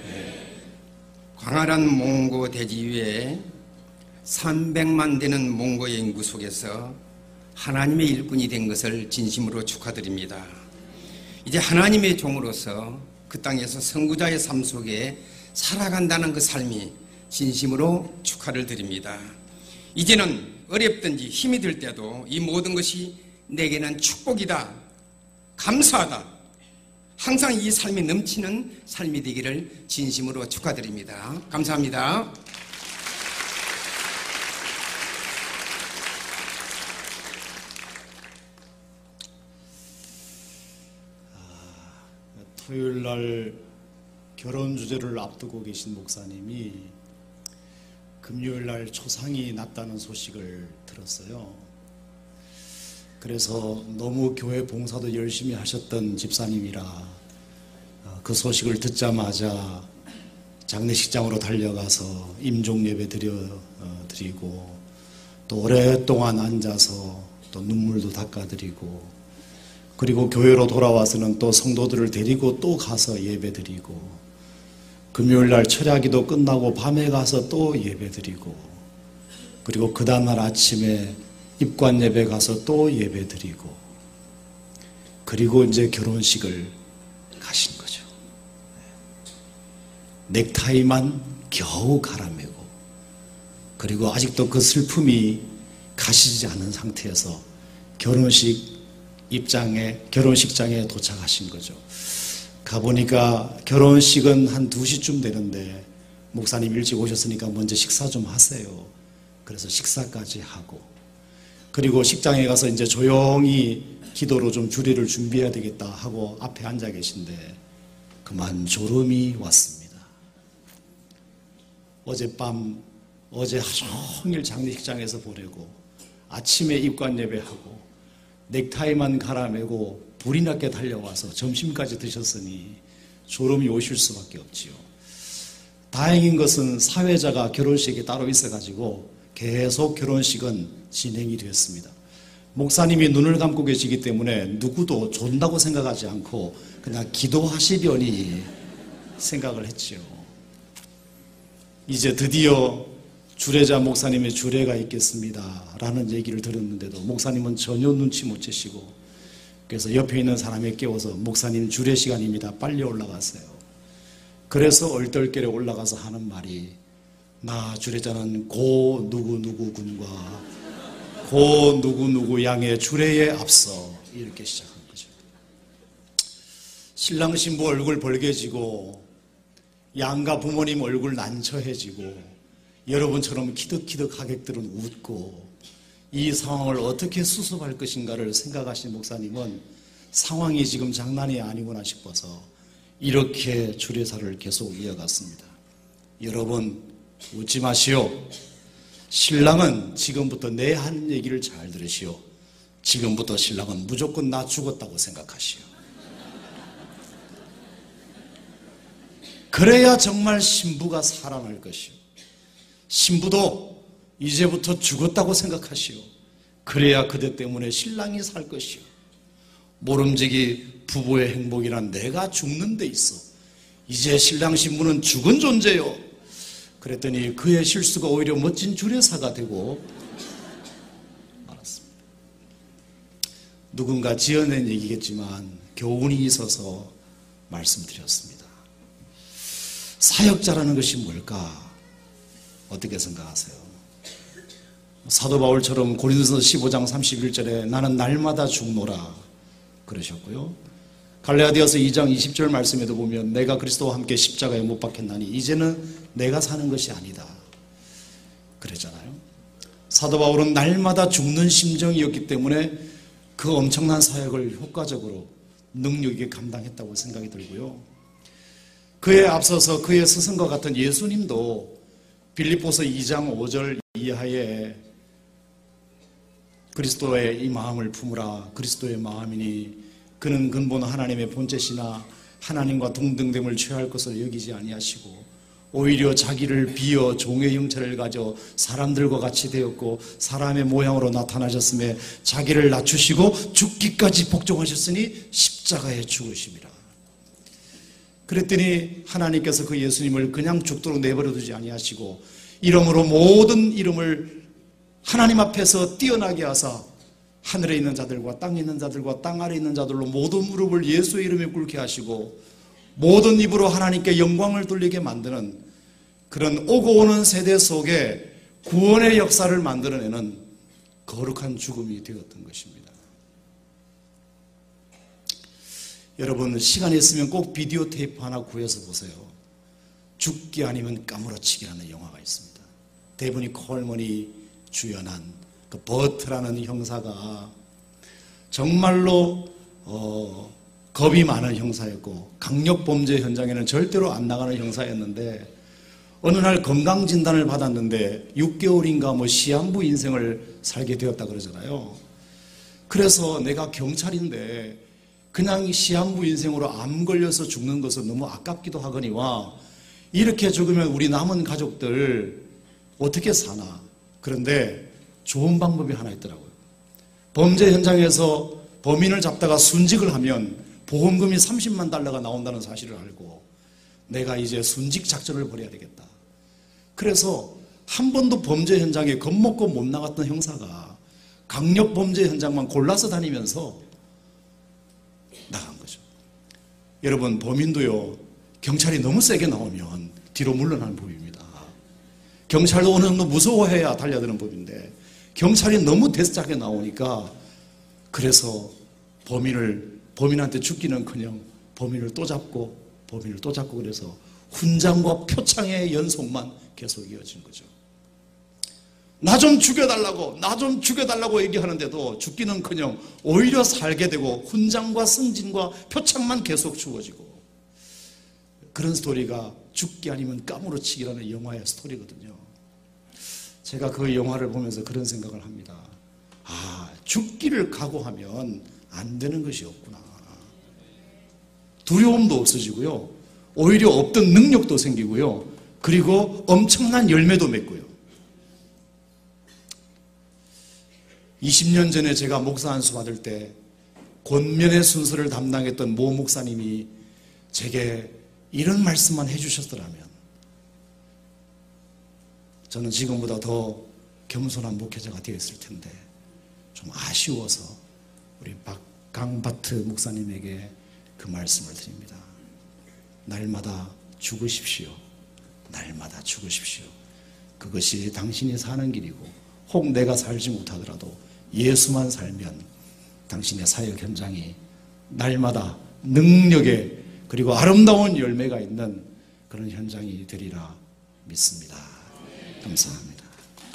광활한 몽고 대지 위에 삼백만 되는 몽고의 인구 속에서 하나님의 일꾼이 된 것을 진심으로 축하드립니다. 이제 하나님의 종으로서 그 땅에서 선구자의 삶 속에 살아간다는 그 삶이 진심으로 축하를 드립니다. 이제는 어렵든지 힘이 들 때도 이 모든 것이 내게는 축복이다, 감사하다, 항상 이 삶이 넘치는 삶이 되기를 진심으로 축하드립니다. 감사합니다. 토요일 날 결혼 주제를 앞두고 계신 목사님이 금요일 날 초상이 났다는 소식을 들었어요. 그래서 너무 교회 봉사도 열심히 하셨던 집사님이라 그 소식을 듣자마자 장례식장으로 달려가서 임종 예배 드려 드리고 또 오랫동안 앉아서 또 눈물도 닦아드리고 그리고 교회로 돌아와서는 또 성도들을 데리고 또 가서 예배 드리고 금요일 날 철야기도 끝나고 밤에 가서 또 예배 드리고 그리고 그 다음날 아침에 입관 예배 가서 또 예배 드리고 그리고 이제 결혼식을 가신 거죠. 넥타이만 겨우 갈아매고 그리고 아직도 그 슬픔이 가시지 않은 상태에서 결혼식 입장에 결혼식장에 도착하신 거죠. 가보니까 결혼식은 한 두 시쯤 되는데 목사님 일찍 오셨으니까 먼저 식사 좀 하세요. 그래서 식사까지 하고 그리고 식장에 가서 이제 조용히 기도로 좀 주례를 준비해야 되겠다 하고 앞에 앉아 계신데 그만 졸음이 왔습니다. 어젯밤 어제 하루 종일 장례식장에서 보내고 아침에 입관 예배하고 넥타이만 갈아매고 불이 났게 달려와서 점심까지 드셨으니 졸음이 오실 수밖에 없지요. 다행인 것은 사회자가 결혼식에 따로 있어가지고 계속 결혼식은 진행이 됐습니다. 목사님이 눈을 감고 계시기 때문에 누구도 존다고 생각하지 않고 그냥 기도하시려니 생각을 했죠. 이제 드디어 주례자 목사님의 주례가 있겠습니다 라는 얘기를 들었는데도 목사님은 전혀 눈치 못 채시고 그래서 옆에 있는 사람에 깨워서 목사님 주례 시간입니다, 빨리 올라가세요. 그래서 얼떨결에 올라가서 하는 말이 나 주례자는 고 누구누구 군과 고 누구누구 양의 주례에 앞서 이렇게 시작한 거죠. 신랑 신부 얼굴 벌개지고 양가 부모님 얼굴 난처해지고 여러분처럼 키득키득 하객들은 웃고 이 상황을 어떻게 수습할 것인가를 생각하신 목사님은 상황이 지금 장난이 아니구나 싶어서 이렇게 주례사를 계속 이어갔습니다. 여러분 웃지 마시오. 신랑은 지금부터 내 하는 얘기를 잘 들으시오. 지금부터 신랑은 무조건 나 죽었다고 생각하시오. 그래야 정말 신부가 살아날 것이오. 신부도 이제부터 죽었다고 생각하시오. 그래야 그대 때문에 신랑이 살 것이오. 모름지기 부부의 행복이란 내가 죽는 데 있어. 이제 신랑 신부는 죽은 존재요. 그랬더니 그의 실수가 오히려 멋진 주례사가 되고 말았습니다. 누군가 지어낸 얘기겠지만 교훈이 있어서 말씀드렸습니다. 사역자라는 것이 뭘까? 어떻게 생각하세요? 사도 바울처럼 고린도서 십오 장 삼십일 절에 나는 날마다 죽노라 그러셨고요. 갈라디아서 이 장 이십 절 말씀에도 보면 내가 그리스도와 함께 십자가에 못 박혔나니 이제는 내가 사는 것이 아니다 그랬잖아요. 사도 바울은 날마다 죽는 심정이었기 때문에 그 엄청난 사역을 효과적으로 능력 있게 감당했다고 생각이 들고요. 그에 앞서서 그의 스승과 같은 예수님도 빌립보서 이 장 오 절 이하에 그리스도의 이 마음을 품으라. 그리스도의 마음이니 그는 근본 하나님의 본체시나 하나님과 동등됨을 취할 것을 여기지 아니하시고 오히려 자기를 비어 종의 형체를 가져 사람들과 같이 되었고 사람의 모양으로 나타나셨음에 자기를 낮추시고 죽기까지 복종하셨으니 십자가에 죽으심이라. 그랬더니 하나님께서 그 예수님을 그냥 죽도록 내버려 두지 아니하시고 이름으로 모든 이름을 하나님 앞에서 뛰어나게 하사 하늘에 있는 자들과 땅에 있는 자들과 땅 아래에 있는 자들로 모든 무릎을 예수의 이름에 꿇게 하시고 모든 입으로 하나님께 영광을 돌리게 만드는 그런 오고 오는 세대 속에 구원의 역사를 만들어내는 거룩한 죽음이 되었던 것입니다. 여러분 시간이 있으면 꼭 비디오 테이프 하나 구해서 보세요. 죽기 아니면 까무러치기라는 영화가 있습니다. 데브니 콜먼이 주연한 그 버트라는 형사가 정말로 어, 겁이 많은 형사였고 강력범죄 현장에는 절대로 안 나가는 형사였는데 어느 날 건강진단을 받았는데 육 개월인가 뭐 시한부 인생을 살게 되었다 그러잖아요. 그래서 내가 경찰인데 그냥 시한부 인생으로 암 걸려서 죽는 것은 너무 아깝기도 하거니와 이렇게 죽으면 우리 남은 가족들 어떻게 사나. 그런데 좋은 방법이 하나 있더라고요. 범죄 현장에서 범인을 잡다가 순직을 하면 보험금이 삼십만 달러가 나온다는 사실을 알고 내가 이제 순직 작전을 벌여야 되겠다. 그래서 한 번도 범죄 현장에 겁먹고 못 나갔던 형사가 강력 범죄 현장만 골라서 다니면서 나간 거죠. 여러분 범인도요 경찰이 너무 세게 나오면 뒤로 물러나는 법입니다. 경찰도 어느 정도 무서워해야 달려드는 법인데 경찰이 너무 대스하게 나오니까 그래서 범인을 범인한테 죽기는커녕 범인을 또 잡고 범인을 또 잡고 그래서 훈장과 표창의 연속만 계속 이어진 거죠. 나 좀 죽여달라고 나 좀 죽여달라고 얘기하는데도 죽기는커녕 오히려 살게 되고 훈장과 승진과 표창만 계속 주어지고 그런 스토리가 죽기 아니면 까무러치기라는 영화의 스토리거든요. 제가 그 영화를 보면서 그런 생각을 합니다. 아, 죽기를 각오하면 안 되는 것이 없구나. 두려움도 없어지고요. 오히려 없던 능력도 생기고요. 그리고 엄청난 열매도 맺고요. 이십 년 전에 제가 목사 안수 받을 때 권면의 순서를 담당했던 모 목사님이 제게 이런 말씀만 해주셨더라면 저는 지금보다 더 겸손한 목회자가 되었을 텐데 좀 아쉬워서 우리 박강바트 목사님에게 그 말씀을 드립니다. 날마다 죽으십시오. 날마다 죽으십시오. 그것이 당신이 사는 길이고 혹 내가 살지 못하더라도 예수만 살면 당신의 사역 현장이 날마다 능력의 그리고 아름다운 열매가 있는 그런 현장이 되리라 믿습니다. 감사합니다.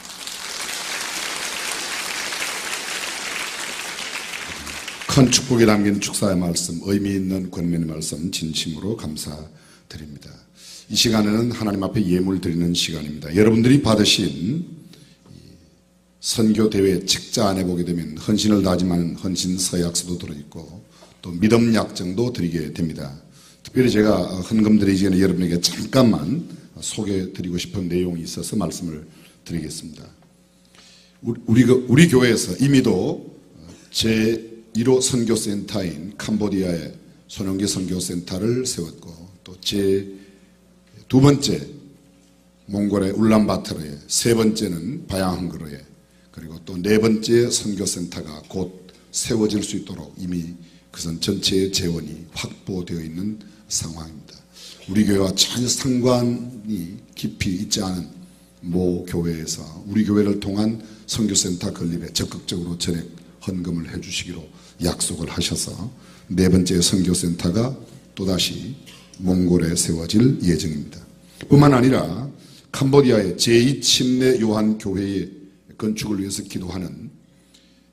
큰 축복이 담긴 축사의 말씀, 의미 있는 권면의 말씀 진심으로 감사드립니다. 이 시간에는 하나님 앞에 예물 드리는 시간입니다. 여러분들이 받으신 선교대회 책자 안에 보게 되면 헌신을 다짐하는 헌신 서약서도 들어있고 또 믿음 약정도 드리게 됩니다. 특별히 제가 헌금 드리기 전에 여러분에게 잠깐만 소개해드리고 싶은 내용이 있어서 말씀을 드리겠습니다. 우리, 우리 교회에서 이미도 제일 호 선교센터인 캄보디아의 손영기 선교센터를 세웠고 또 제두 번째 몽골의 울란바토르에, 세 번째는 바양항그르에, 그리고 또 네 번째 선교센터가 곧 세워질 수 있도록 이미 그것은 전체의 재원이 확보되어 있는 상황입니다. 우리 교회와 전혀 상관이 깊이 있지 않은 모 교회에서 우리 교회를 통한 선교센터 건립에 적극적으로 전액 헌금을 해주시기로 약속을 하셔서 네 번째 선교센터가 또다시 몽골에 세워질 예정입니다. 뿐만 아니라 캄보디아의 제이 침례 요한 교회의 건축을 위해서 기도하는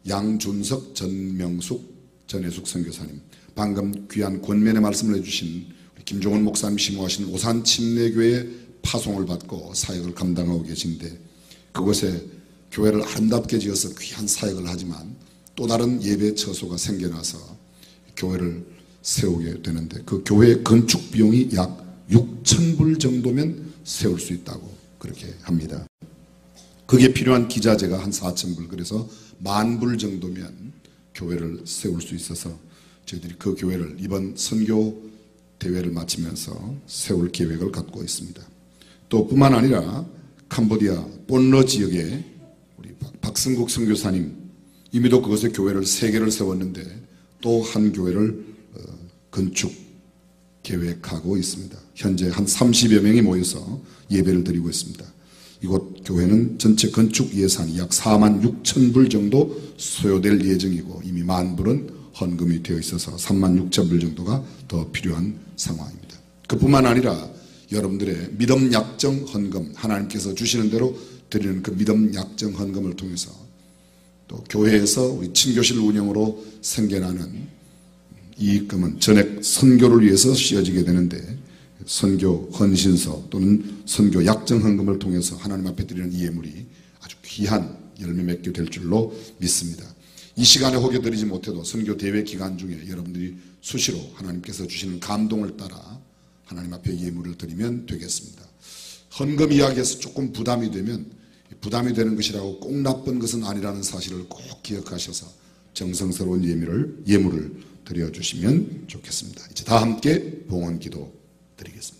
양준석, 전명숙, 전혜숙 선교사님, 방금 귀한 권면의 말씀을 해주신 김종원 목사님 심호하신 오산 침례교회 파송을 받고 사역을 감당하고 계신데, 그곳에 교회를 아름답게 지어서 귀한 사역을 하지만 또 다른 예배 처소가 생겨나서 교회를 세우게 되는데, 그 교회 건축 비용이 약 육천 불 정도면 세울 수 있다고 그렇게 합니다. 그게 필요한 기자재가 한 사천 불, 그래서 만 불 정도면 교회를 세울 수 있어서 저희들이 그 교회를 이번 선교 대회를 마치면서 세울 계획을 갖고 있습니다. 또 뿐만 아니라 캄보디아 본러 지역에 우리 박승국 선교사님, 이미도 그것에 교회를 세 개를 세웠는데 또 한 교회를 건축 계획하고 있습니다. 현재 한 삼십여 명이 모여서 예배를 드리고 있습니다. 이곳 교회는 전체 건축 예산이 약 사만 육천 불 정도 소요될 예정이고, 이미 만 불은 헌금이 되어 있어서 삼만 육천 불 정도가 더 필요한 상황입니다. 그뿐만 아니라 여러분들의 믿음 약정 헌금, 하나님께서 주시는 대로 드리는 그 믿음 약정 헌금을 통해서 또 교회에서 우리 친교실 운영으로 생겨나는 이익금은 전액 선교를 위해서 쓰여지게 되는데, 선교 헌신서 또는 선교 약정 헌금을 통해서 하나님 앞에 드리는 이 예물이 아주 귀한 열매 맺게 될 줄로 믿습니다. 이 시간에 혹여 드리지 못해도 선교 대회 기간 중에 여러분들이 수시로 하나님께서 주시는 감동을 따라 하나님 앞에 예물을 드리면 되겠습니다. 헌금 이야기에서 조금 부담이 되면 부담이 되는 것이라고 꼭 나쁜 것은 아니라는 사실을 꼭 기억하셔서 정성스러운 예물을, 예물을 드려주시면 좋겠습니다. 이제 다 함께 봉헌 기도 드리겠습니다.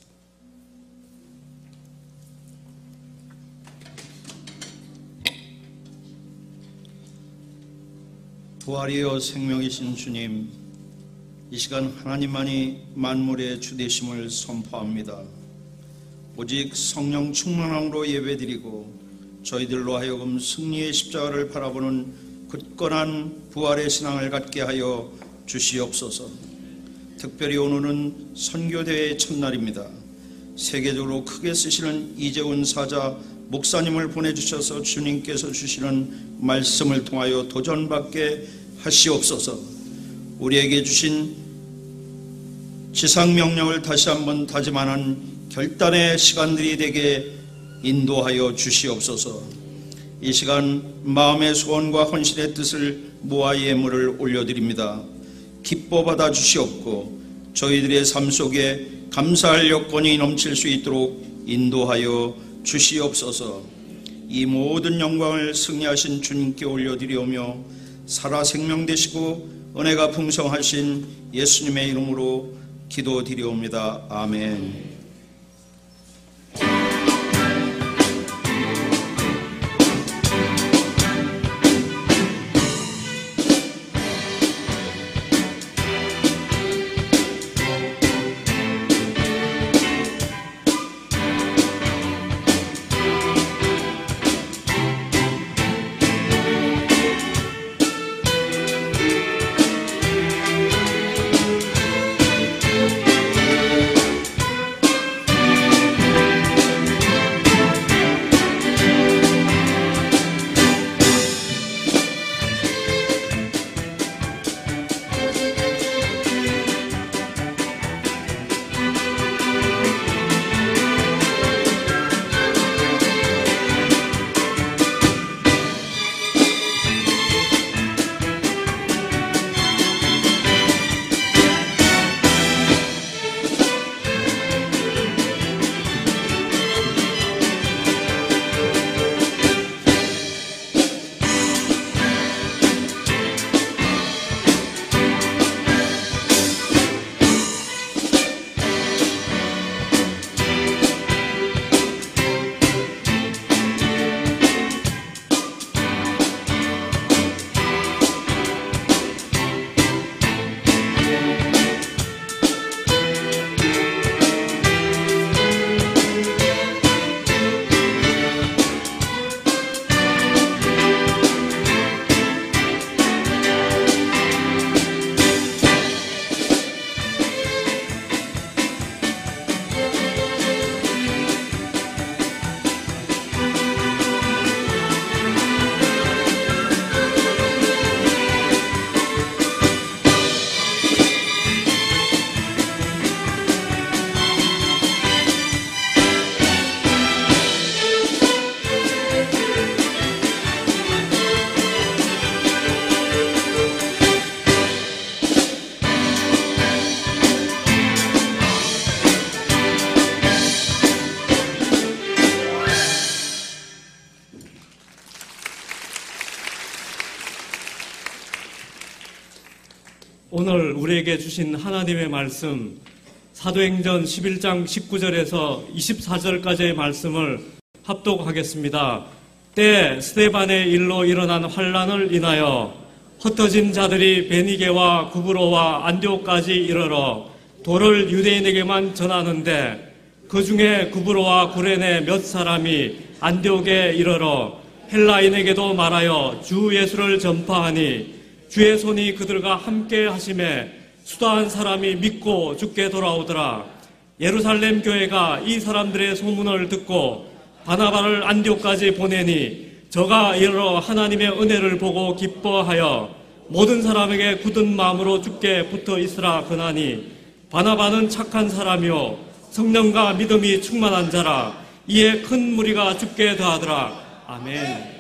부활이여 생명이신 주님, 이 시간 하나님만이 만물의 주 되심을 선포합니다. 오직 성령 충만함으로 예배드리고 저희들로 하여금 승리의 십자가를 바라보는 굳건한 부활의 신앙을 갖게 하여 주시옵소서. 특별히 오늘은 선교대회의 첫날입니다. 세계적으로 크게 쓰시는 이재훈 사자 목사님을 보내주셔서 주님께서 주시는 말씀을 통하여 도전받게 하시옵소서. 우리에게 주신 지상명령을 다시 한번 다짐하는 결단의 시간들이 되게 인도하여 주시옵소서. 이 시간 마음의 소원과 헌신의 뜻을 모아 예물을 올려드립니다. 기뻐 받아 주시옵고 저희들의 삶 속에 감사할 여건이 넘칠 수 있도록 인도하여 주시옵소서. 이 모든 영광을 승리하신 주님께 올려드리오며 살아 생명 되시고 은혜가 풍성하신 예수님의 이름으로 기도드리옵니다. 아멘. 오늘 우리에게 주신 하나님의 말씀 사도행전 십일 장 십구 절에서 이십사 절까지의 말씀을 합독하겠습니다. 때 스데반의 일로 일어난 환란을 인하여 흩어진 자들이 베니게와 구브로와 안디옥까지 이르러 도를 유대인에게만 전하는데 그 중에 구브로와 구레네 몇 사람이 안디옥에 이르러 헬라인에게도 말하여 주 예수를 전파하니 주의 손이 그들과 함께 하심에 수다한 사람이 믿고 주께 돌아오더라. 예루살렘 교회가 이 사람들의 소문을 듣고 바나바를 안디옥까지 보내니 저가 이르러 하나님의 은혜를 보고 기뻐하여 모든 사람에게 굳은 마음으로 주께 붙어 있으라 그나니 바나바는 착한 사람이요 성령과 믿음이 충만한 자라. 이에 큰 무리가 주께 더하더라. 아멘.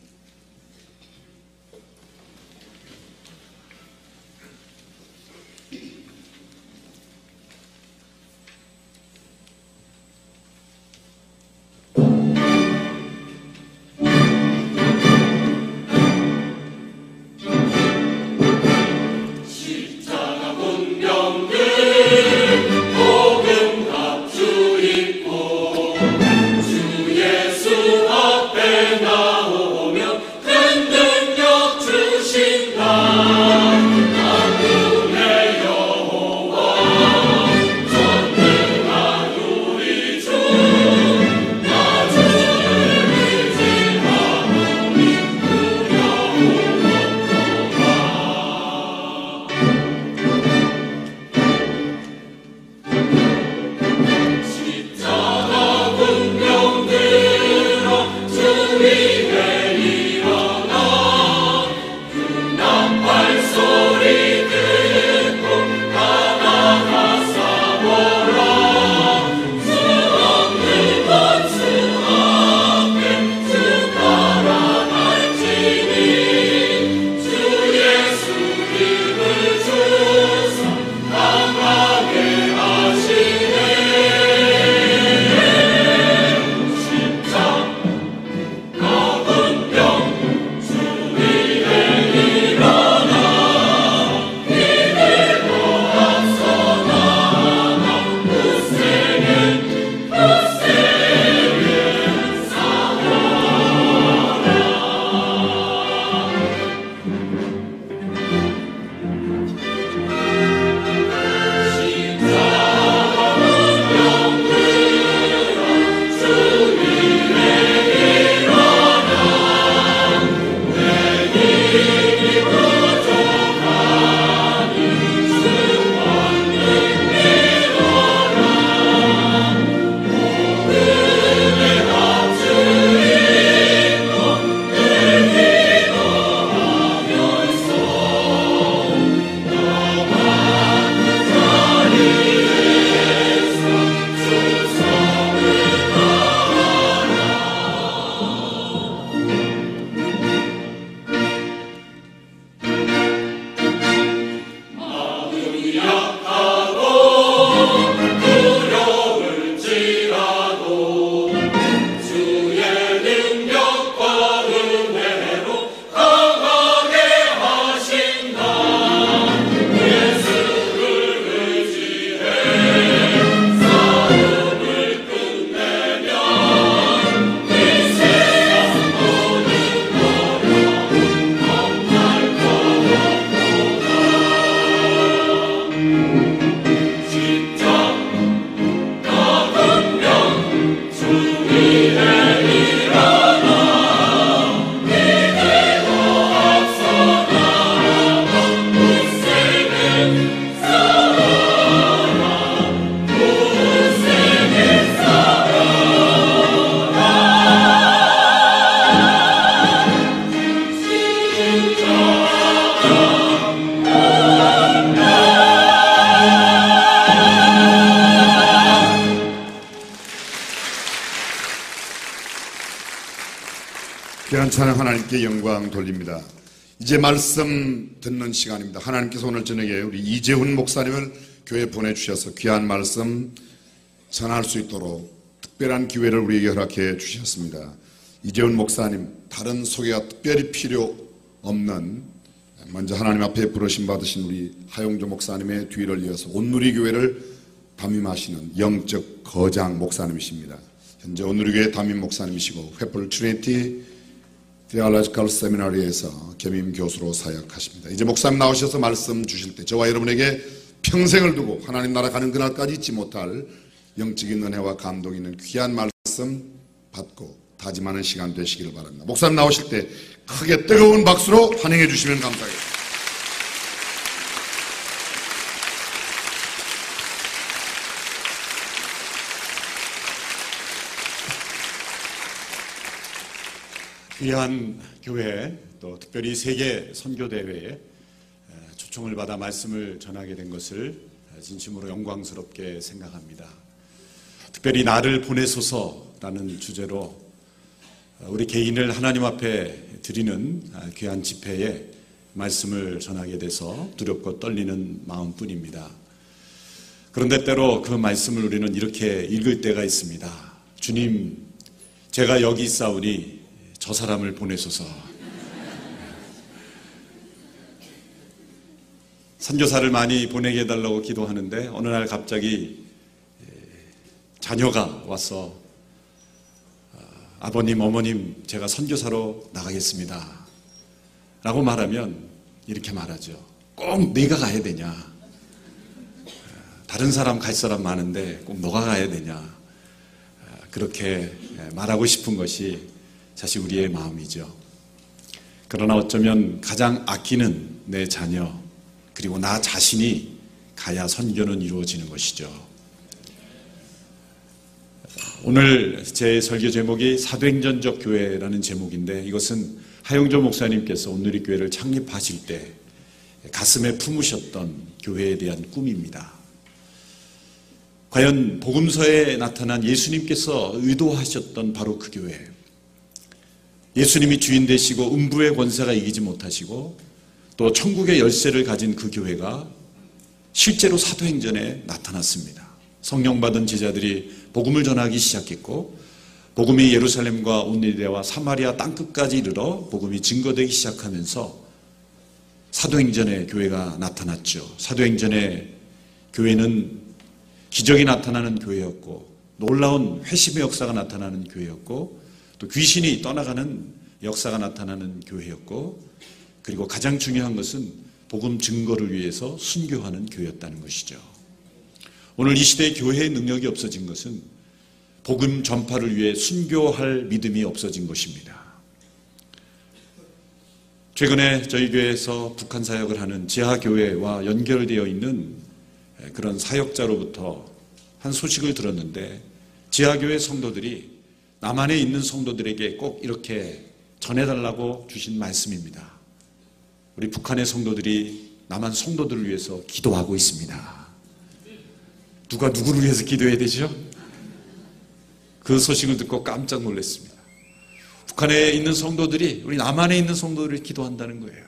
귀한 찬양 하나님께 영광 돌립니다. 이제 말씀 듣는 시간입니다. 하나님께서 오늘 저녁에 우리 이재훈 목사님을 교회에 보내주셔서 귀한 말씀 전할 수 있도록 특별한 기회를 우리에게 허락해 주셨습니다. 이재훈 목사님, 다른 소개가 특별히 필요 없는 먼저 하나님 앞에 부르심 받으신 우리 하용조 목사님의 뒤를 이어서 온누리교회를 담임하시는 영적 거장 목사님이십니다. 현재 온누리교회 담임 목사님이시고 횃불 트리니티 디알로지컬 세미나리에서 겸임 교수로 사역하십니다. 이제 목사님 나오셔서 말씀 주실 때 저와 여러분에게 평생을 두고 하나님 나라 가는 그날까지 잊지 못할 영적인 은혜와 감동 있는 귀한 말씀 받고 다짐하는 시간 되시기를 바랍니다. 목사님 나오실 때 크게 뜨거운 박수로 환영해 주시면 감사하겠습니다. 귀한 교회, 또 특별히 세계 선교대회에 초청을 받아 말씀을 전하게 된 것을 진심으로 영광스럽게 생각합니다. 특별히 나를 보내소서라는 주제로 우리 개인을 하나님 앞에 드리는 귀한 집회에 말씀을 전하게 돼서 두렵고 떨리는 마음뿐입니다. 그런데 때로 그 말씀을 우리는 이렇게 읽을 때가 있습니다. 주님, 제가 여기 있사오니 저 사람을 보내소서. 선교사를 많이 보내게 해달라고 기도하는데 어느 날 갑자기 자녀가 와서 아버님, 어머님, 제가 선교사로 나가겠습니다 라고 말하면 이렇게 말하죠. 꼭 네가 가야 되냐? 다른 사람 갈 사람 많은데 꼭 너가 가야 되냐? 그렇게 말하고 싶은 것이 사실 우리의 마음이죠. 그러나 어쩌면 가장 아끼는 내 자녀 그리고 나 자신이 가야 선교는 이루어지는 것이죠. 오늘 제 설교 제목이 사도행전적 교회라는 제목인데 이것은 하용조 목사님께서 온누리교회를 창립하실 때 가슴에 품으셨던 교회에 대한 꿈입니다. 과연 복음서에 나타난 예수님께서 의도하셨던 바로 그 교회, 예수님이 주인 되시고 음부의 권세가 이기지 못하시고 또 천국의 열쇠를 가진 그 교회가 실제로 사도행전에 나타났습니다. 성령 받은 제자들이 복음을 전하기 시작했고 복음이 예루살렘과 온 유대와 사마리아 땅끝까지 이르러 복음이 증거되기 시작하면서 사도행전의 교회가 나타났죠. 사도행전의 교회는 기적이 나타나는 교회였고 놀라운 회심의 역사가 나타나는 교회였고 또 귀신이 떠나가는 역사가 나타나는 교회였고 그리고 가장 중요한 것은 복음 증거를 위해서 순교하는 교회였다는 것이죠. 오늘 이 시대의 교회의 능력이 없어진 것은 복음 전파를 위해 순교할 믿음이 없어진 것입니다. 최근에 저희 교회에서 북한 사역을 하는 지하교회와 연결되어 있는 그런 사역자로부터 한 소식을 들었는데 지하교회 성도들이 남한에 있는 성도들에게 꼭 이렇게 전해달라고 주신 말씀입니다. 우리 북한의 성도들이 남한 성도들을 위해서 기도하고 있습니다. 누가 누구를 위해서 기도해야 되죠? 그 소식을 듣고 깜짝 놀랐습니다. 북한에 있는 성도들이 우리 남한에 있는 성도들을 기도한다는 거예요.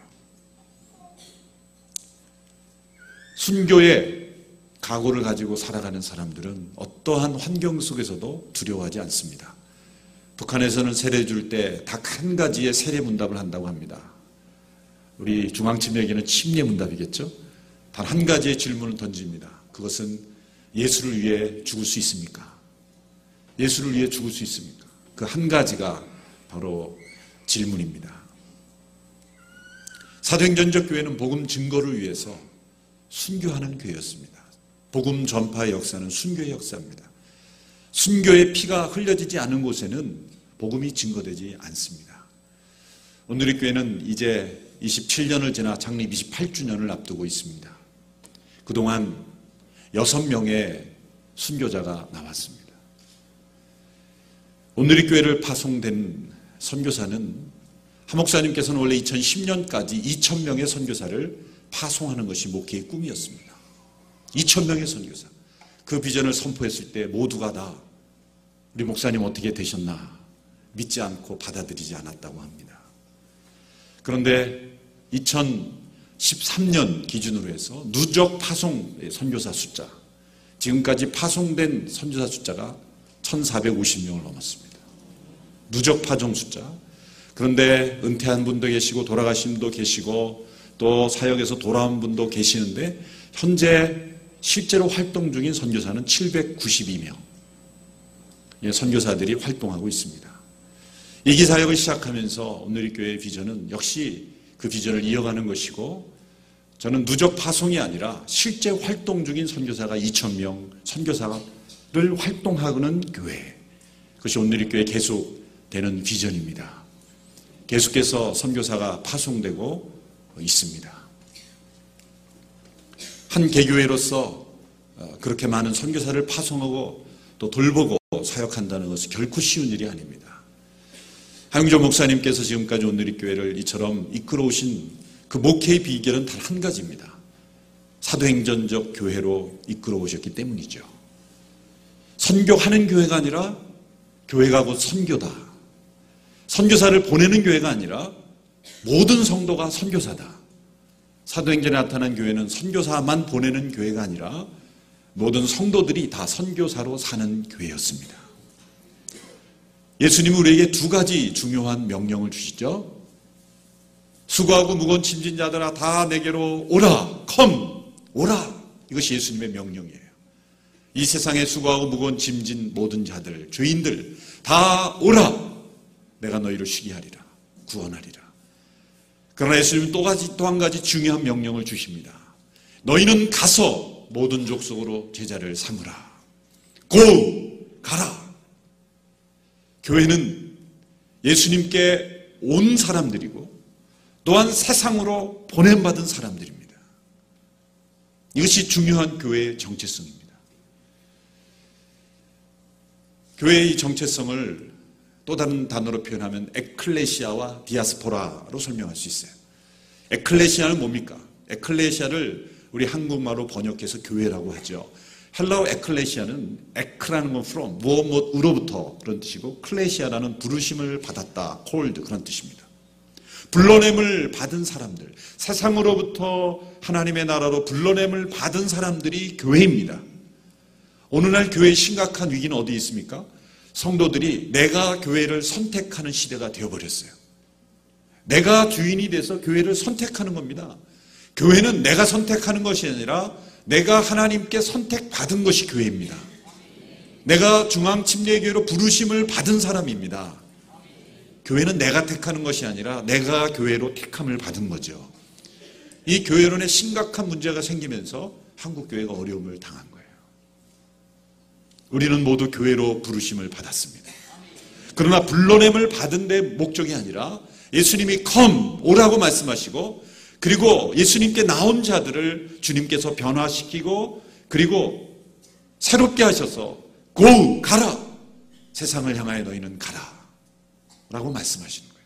순교의 각오를 가지고 살아가는 사람들은 어떠한 환경 속에서도 두려워하지 않습니다. 북한에서는 세례 줄 때 딱 한 가지의 세례 문답을 한다고 합니다. 우리 중앙침례에게는 침례 문답이겠죠? 단 한 가지의 질문을 던집니다. 그것은 예수를 위해 죽을 수 있습니까? 예수를 위해 죽을 수 있습니까? 그 한 가지가 바로 질문입니다. 사도행전적 교회는 복음 증거를 위해서 순교하는 교회였습니다. 복음 전파의 역사는 순교의 역사입니다. 순교의 피가 흘려지지 않은 곳에는 복음이 증거되지 않습니다. 오늘의 교회는 이제 이십칠 년을 지나 창립 이십팔 주년을 앞두고 있습니다. 그동안 여섯 명의 순교자가 나왔습니다. 오늘의 교회를 파송된 선교사는 한 목사님께서는 원래 이천십 년까지 이천 명의 선교사를 파송하는 것이 목회의 꿈이었습니다. 이천 명의 선교사. 그 비전을 선포했을 때 모두가 다 우리 목사님 어떻게 되셨나 믿지 않고 받아들이지 않았다고 합니다. 그런데 이천십삼 년 기준으로 해서 누적 파송 선교사 숫자, 지금까지 파송된 선교사 숫자가 천사백오십 명을 넘었습니다. 누적 파송 숫자. 그런데 은퇴한 분도 계시고 돌아가신 분도 계시고 또 사역에서 돌아온 분도 계시는데 현재 실제로 활동 중인 선교사는 칠백구십이 명 선교사들이 활동하고 있습니다. 이기 사역을 시작하면서 온누리교회의 비전은 역시 그 비전을 이어가는 것이고, 저는 누적 파송이 아니라 실제 활동 중인 선교사가 이천 명 선교사를 활동하는 교회, 그것이 온누리교회 계속되는 비전입니다. 계속해서 선교사가 파송되고 있습니다. 한 개교회로서 그렇게 많은 선교사를 파송하고 또 돌보고 사역한다는 것은 결코 쉬운 일이 아닙니다. 하용조 목사님께서 지금까지 온누리교회를 이처럼 이끌어오신 그 목회의 비결은 단 한 가지입니다. 사도행전적 교회로 이끌어오셨기 때문이죠. 선교하는 교회가 아니라 교회가 곧 선교다. 선교사를 보내는 교회가 아니라 모든 성도가 선교사다. 사도행전에 나타난 교회는 선교사만 보내는 교회가 아니라 모든 성도들이 다 선교사로 사는 교회였습니다. 예수님은 우리에게 두 가지 중요한 명령을 주시죠. 수고하고 무거운 짐진 자들아 다 내게로 오라, 컴, 오라. 이것이 예수님의 명령이에요. 이 세상에 수고하고 무거운 짐진 모든 자들, 죄인들 다 오라. 내가 너희를 쉬게 하리라, 구원하리라. 그러나 예수님은 또 한 가지 중요한 명령을 주십니다. 너희는 가서 모든 족속으로 제자를 삼으라. 고! 가라! 교회는 예수님께 온 사람들이고 또한 세상으로 보냄받은 사람들입니다. 이것이 중요한 교회의 정체성입니다. 교회의 정체성을 또 다른 단어로 표현하면 에클레시아와 디아스포라로 설명할 수 있어요. 에클레시아는 뭡니까? 에클레시아를 우리 한국말로 번역해서 교회라고 하죠. 헬라어 에클레시아는 에크라는 건 from, 무엇 무엇으로부터 그런 뜻이고, 클레시아라는 부르심을 받았다, called 그런 뜻입니다. 불러냄을 받은 사람들, 세상으로부터 하나님의 나라로 불러냄을 받은 사람들이 교회입니다. 오늘날 교회의 심각한 위기는 어디에 있습니까? 성도들이 내가 교회를 선택하는 시대가 되어버렸어요. 내가 주인이 돼서 교회를 선택하는 겁니다. 교회는 내가 선택하는 것이 아니라 내가 하나님께 선택받은 것이 교회입니다. 내가 중앙침례교회로 부르심을 받은 사람입니다. 교회는 내가 택하는 것이 아니라 내가 교회로 택함을 받은 거죠. 이 교회론에 심각한 문제가 생기면서 한국교회가 어려움을 당한 거예요. 우리는 모두 교회로 부르심을 받았습니다. 그러나 불러냄을 받은 데 목적이 아니라 예수님이 come, 오라고 말씀하시고, 그리고 예수님께 나온 자들을 주님께서 변화시키고 그리고 새롭게 하셔서 go, 가라, 세상을 향하여 너희는 가라 라고 말씀하시는 거예요.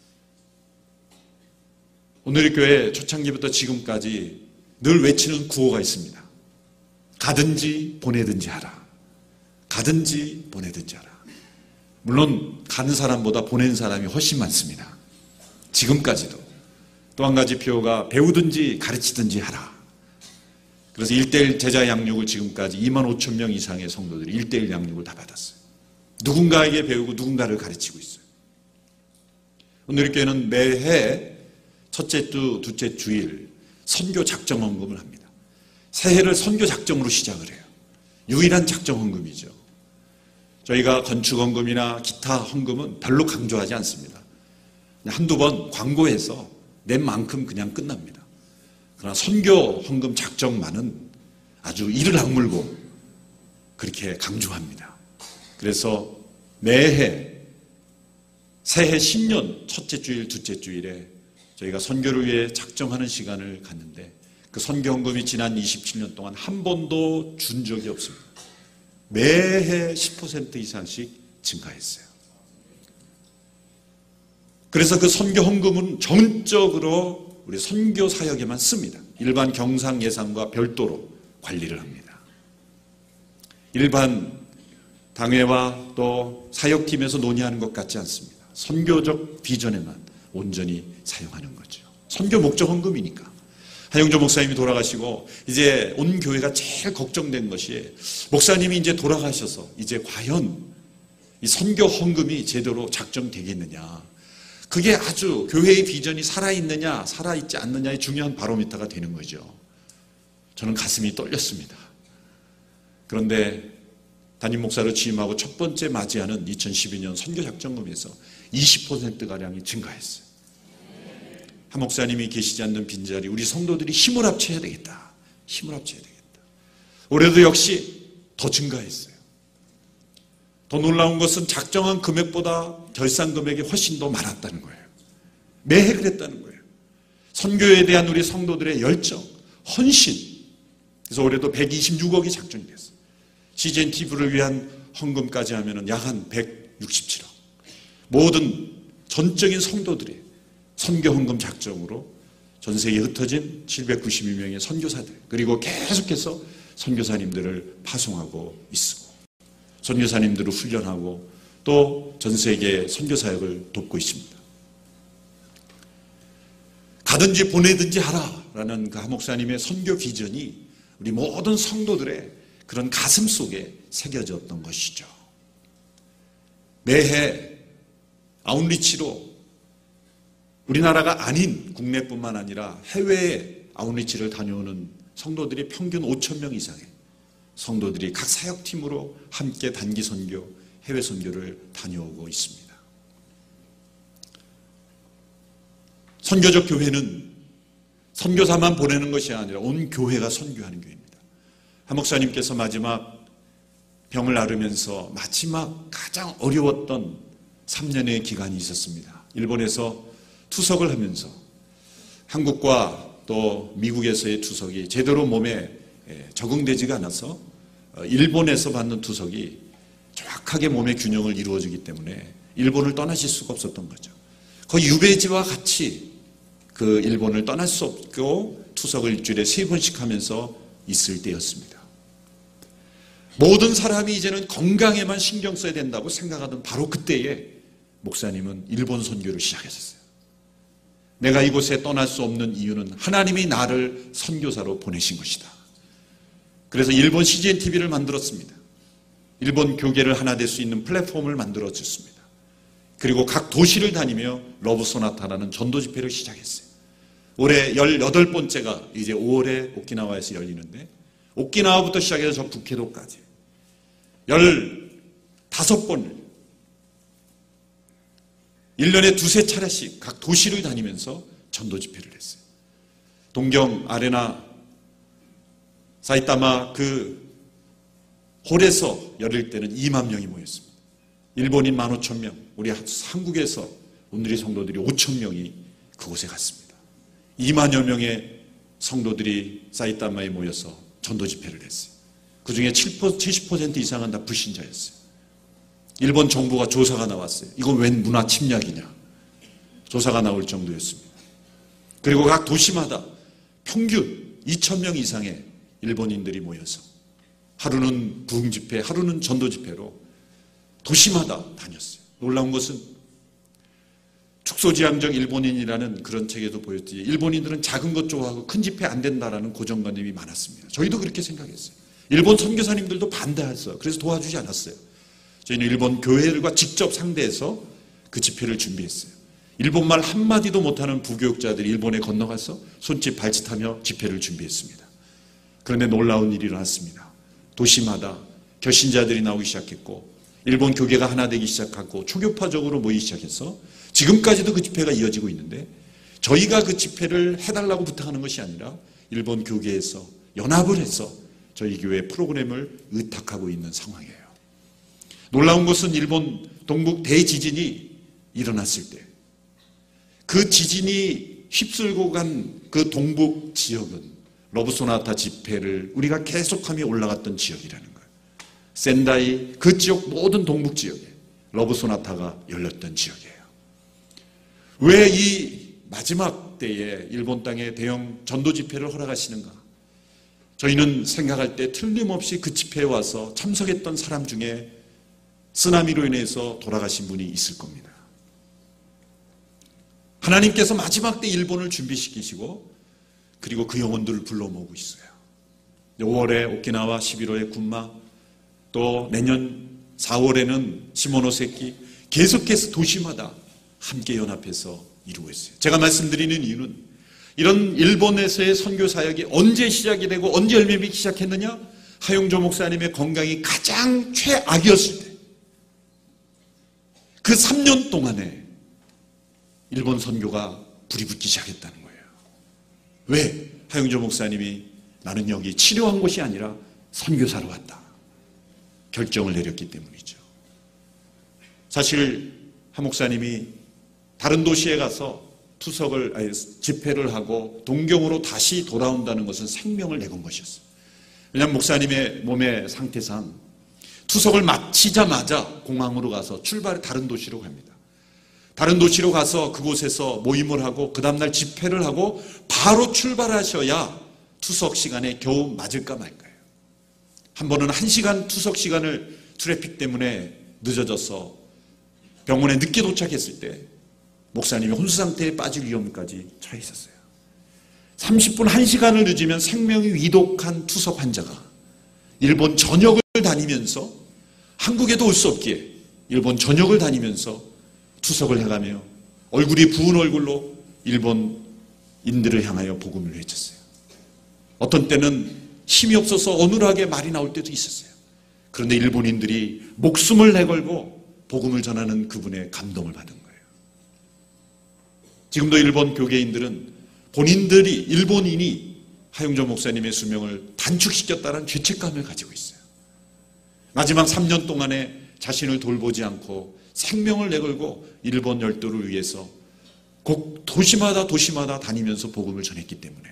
오늘의 교회 초창기부터 지금까지 늘 외치는 구호가 있습니다. 가든지 보내든지 하라. 가든지 보내든지 하라. 물론 가는 사람보다 보낸 사람이 훨씬 많습니다. 지금까지도. 또 한 가지 표어가 배우든지 가르치든지 하라. 그래서 일대일 제자 양육을 지금까지 이만 오천 명 이상의 성도들이 일대일 양육을 다 받았어요. 누군가에게 배우고 누군가를 가르치고 있어요. 오늘 교회는 매해 첫째 주, 둘째 주일 선교 작정 헌금을 합니다. 새해를 선교 작정으로 시작을 해요. 유일한 작정 헌금이죠. 저희가 건축 헌금이나 기타 헌금은 별로 강조하지 않습니다. 한두 번 광고해서 낸 만큼 그냥 끝납니다. 그러나 선교 헌금 작정만은 아주 이를 악물고 그렇게 강조합니다. 그래서 매해 새해 신년 첫째 주일, 둘째 주일에 저희가 선교를 위해 작정하는 시간을 갖는데, 그 선교 헌금이 지난 이십칠 년 동안 한 번도 준 적이 없습니다. 매해 십 퍼센트 이상씩 증가했어요. 그래서 그 선교 헌금은 전적으로 우리 선교 사역에만 씁니다. 일반 경상 예산과 별도로 관리를 합니다. 일반 당회와 또 사역팀에서 논의하는 것 같지 않습니다. 선교적 비전에만 온전히 사용하는 거죠. 선교 목적 헌금이니까. 하용조 목사님이 돌아가시고 이제 온 교회가 제일 걱정된 것이, 목사님이 이제 돌아가셔서 이제 과연 이 선교 헌금이 제대로 작정되겠느냐. 그게 아주 교회의 비전이 살아있느냐 살아있지 않느냐의 중요한 바로미터가 되는 거죠. 저는 가슴이 떨렸습니다. 그런데 담임 목사로 취임하고 첫 번째 맞이하는 이천십이 년 선교작전금에서 이십 퍼센트가량이 증가했어요. 한 목사님이 계시지 않는 빈자리, 우리 성도들이 힘을 합쳐야 되겠다. 힘을 합쳐야 되겠다. 올해도 역시 더 증가했어요. 더 놀라운 것은 작정한 금액보다 결산 금액이 훨씬 더 많았다는 거예요. 매해 그랬다는 거예요. 선교에 대한 우리 성도들의 열정, 헌신. 그래서 올해도 백이십육억이 작정이 됐어요. 씨지엔 티비를 위한 헌금까지 하면 약 한 백육십칠억. 모든 전적인 성도들의 선교 헌금 작정으로 전 세계에 흩어진 칠백구십이 명의 선교사들, 그리고 계속해서 선교사님들을 파송하고 있고 선교사님들을 훈련하고 또 전 세계 선교사역을 돕고 있습니다. 가든지 보내든지 하라라는 그 한 목사님의 선교 비전이 우리 모든 성도들의 그런 가슴 속에 새겨졌던 것이죠. 매해 아웃리치로 우리나라가 아닌 국내뿐만 아니라 해외에 아웃리치를 다녀오는 성도들이 평균 오천 명 이상의 성도들이 각 사역팀으로 함께 단기 선교, 해외 선교를 다녀오고 있습니다. 선교적 교회는 선교사만 보내는 것이 아니라 온 교회가 선교하는 교회입니다. 한 목사님께서 마지막 병을 앓으면서 마지막 가장 어려웠던 삼 년의 기간이 있었습니다. 일본에서 투석을 하면서 한국과 또 미국에서의 투석이 제대로 몸에 적응되지가 않아서 일본에서 받는 투석이 정확하게 몸의 균형을 이루어주기 때문에 일본을 떠나실 수가 없었던 거죠. 거의 유배지와 같이 그 일본을 떠날 수 없고 투석을 일주일에 세 번씩 하면서 있을 때였습니다. 모든 사람이 이제는 건강에만 신경 써야 된다고 생각하던 바로 그때에 목사님은 일본 선교를 시작했었어요. 내가 이곳에 떠날 수 없는 이유는 하나님이 나를 선교사로 보내신 것이다. 그래서 일본 씨지엔 티비를 만들었습니다. 일본 교계를 하나 될 수 있는 플랫폼을 만들어줬습니다. 그리고 각 도시를 다니며 러브 소나타라는 전도 집회를 시작했어요. 올해 열여덟 번째가 이제 오월에 오키나와에서 열리는데 오키나와부터 시작해서 저 북해도까지 열다섯 번을 일 년에 두세 차례씩 각 도시를 다니면서 전도 집회를 했어요. 동경 아레나 사이타마 그 홀에서 열릴 때는 이만 명이 모였습니다. 일본인 만 오천 명, 우리 한국에서 오늘의 성도들이 오천 명이 그곳에 갔습니다. 이만여 명의 성도들이 사이타마에 모여서 전도 집회를 했어요. 그 중에 칠십 퍼센트 이상은 다 불신자였어요. 일본 정부가 조사가 나왔어요. 이건 웬 문화 침략이냐. 조사가 나올 정도였습니다. 그리고 각 도시마다 평균 이천 명 이상의 일본인들이 모여서 하루는 부흥 집회, 하루는 전도 집회로 도시마다 다녔어요. 놀라운 것은 축소지향적 일본인이라는 그런 책에도 보였지, 일본인들은 작은 것 좋아하고 큰 집회 안 된다라는 고정관념이 많았습니다. 저희도 그렇게 생각했어요. 일본 선교사님들도 반대했어요. 그래서 도와주지 않았어요. 저희는 일본 교회들과 직접 상대해서 그 집회를 준비했어요. 일본말 한마디도 못하는 부교육자들이 일본에 건너가서 손짓 발짓하며 집회를 준비했습니다. 그런데 놀라운 일이 일어났습니다. 도시마다 결신자들이 나오기 시작했고 일본 교계가 하나 되기 시작하고 초교파적으로 모이기 시작해서 지금까지도 그 집회가 이어지고 있는데, 저희가 그 집회를 해달라고 부탁하는 것이 아니라 일본 교계에서 연합을 해서 저희 교회 프로그램을 의탁하고 있는 상황이에요. 놀라운 것은 일본 동북 대지진이 일어났을 때 그 지진이 휩쓸고 간 그 동북 지역은 러브소나타 집회를 우리가 계속하며 올라갔던 지역이라는 거예요. 센다이, 그 지역 모든 동북 지역에 러브소나타가 열렸던 지역이에요. 왜 이 마지막 때에 일본 땅에 대형 전도 집회를 허락하시는가? 저희는 생각할 때 틀림없이 그 집회에 와서 참석했던 사람 중에 쓰나미로 인해서 돌아가신 분이 있을 겁니다. 하나님께서 마지막 때 일본을 준비시키시고 그리고 그 영혼들을 불러 모으고 있어요. 오월에 오키나와, 십일월에 군마, 또 내년 사월에는 시모노세키, 계속해서 도시마다 함께 연합해서 이루고 있어요. 제가 말씀드리는 이유는 이런 일본에서의 선교 사역이 언제 시작이 되고 언제 열매맺기 시작했느냐? 하용조 목사님의 건강이 가장 최악이었을 때, 그 삼 년 동안에 일본 선교가 불이 붙기 시작했다는 거예요. 왜? 하용조 목사님이 나는 여기 치료한 곳이 아니라 선교사로 왔다 결정을 내렸기 때문이죠. 사실 하 목사님이 다른 도시에 가서 투석을 아니, 집회를 하고 동경으로 다시 돌아온다는 것은 생명을 내건 것이었어요. 왜냐하면 목사님의 몸의 상태상 투석을 마치자마자 공항으로 가서 출발해 다른 도시로 갑니다. 다른 도시로 가서 그곳에서 모임을 하고 그 다음날 집회를 하고 바로 출발하셔야 투석 시간에 겨우 맞을까 말까요. 한 번은 한 시간 투석 시간을 트래픽 때문에 늦어져서 병원에 늦게 도착했을 때 목사님이 혼수 상태에 빠질 위험까지 처해 있었어요. 삼십 분, 한 시간을 늦으면 생명이 위독한 투석 환자가 일본 전역을 다니면서 한국에도 올 수 없기에 일본 전역을 다니면서 투석을 해가며 얼굴이 부은 얼굴로 일본인들을 향하여 복음을 외쳤어요. 어떤 때는 힘이 없어서 어눌하게 말이 나올 때도 있었어요. 그런데 일본인들이 목숨을 내걸고 복음을 전하는 그분의 감동을 받은 거예요. 지금도 일본 교계인들은 본인들이 일본인이 하용조 목사님의 수명을 단축시켰다는 죄책감을 가지고 있어요. 마지막 삼 년 동안에 자신을 돌보지 않고 생명을 내걸고 일본 열도를 위해서 꼭 도시마다 도시마다 다니면서 복음을 전했기 때문에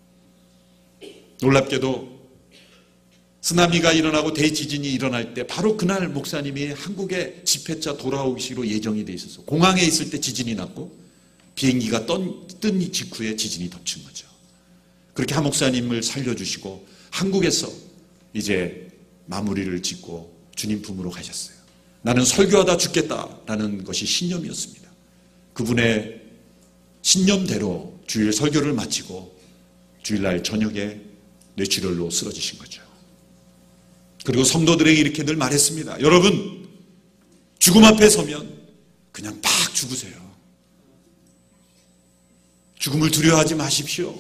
놀랍게도 쓰나미가 일어나고 대지진이 일어날 때 바로 그날 목사님이 한국에 집회차 돌아오기로 예정이 돼 있어서 공항에 있을 때 지진이 났고 비행기가 뜬, 뜬 직후에 지진이 덮친 거죠. 그렇게 하 목사님을 살려주시고 한국에서 이제 마무리를 짓고 주님 품으로 가셨어요. 나는 설교하다 죽겠다라는 것이 신념이었습니다. 그분의 신념대로 주일 설교를 마치고 주일날 저녁에 뇌출혈로 쓰러지신 거죠. 그리고 성도들에게 이렇게 늘 말했습니다. 여러분, 죽음 앞에 서면 그냥 팍 죽으세요. 죽음을 두려워하지 마십시오.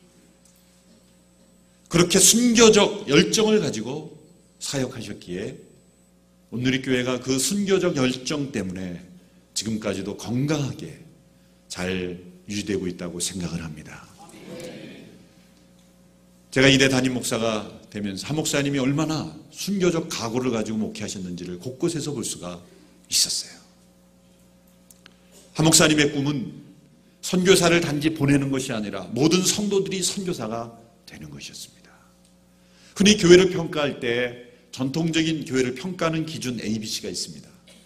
그렇게 순교적 열정을 가지고 사역하셨기에 온누리 교회가 그 순교적 열정 때문에 지금까지도 건강하게 잘 유지되고 있다고 생각을 합니다. 제가 이대 담임 목사가 되면서 하 목사님이 얼마나 순교적 각오를 가지고 목회하셨는지를 곳곳에서 볼 수가 있었어요. 하 목사님의 꿈은 선교사를 단지 보내는 것이 아니라 모든 성도들이 선교사가 되는 것이었습니다. 흔히 교회를 평가할 때 전통적인 교회를 평가하는 기준 에이비씨가 있습니다.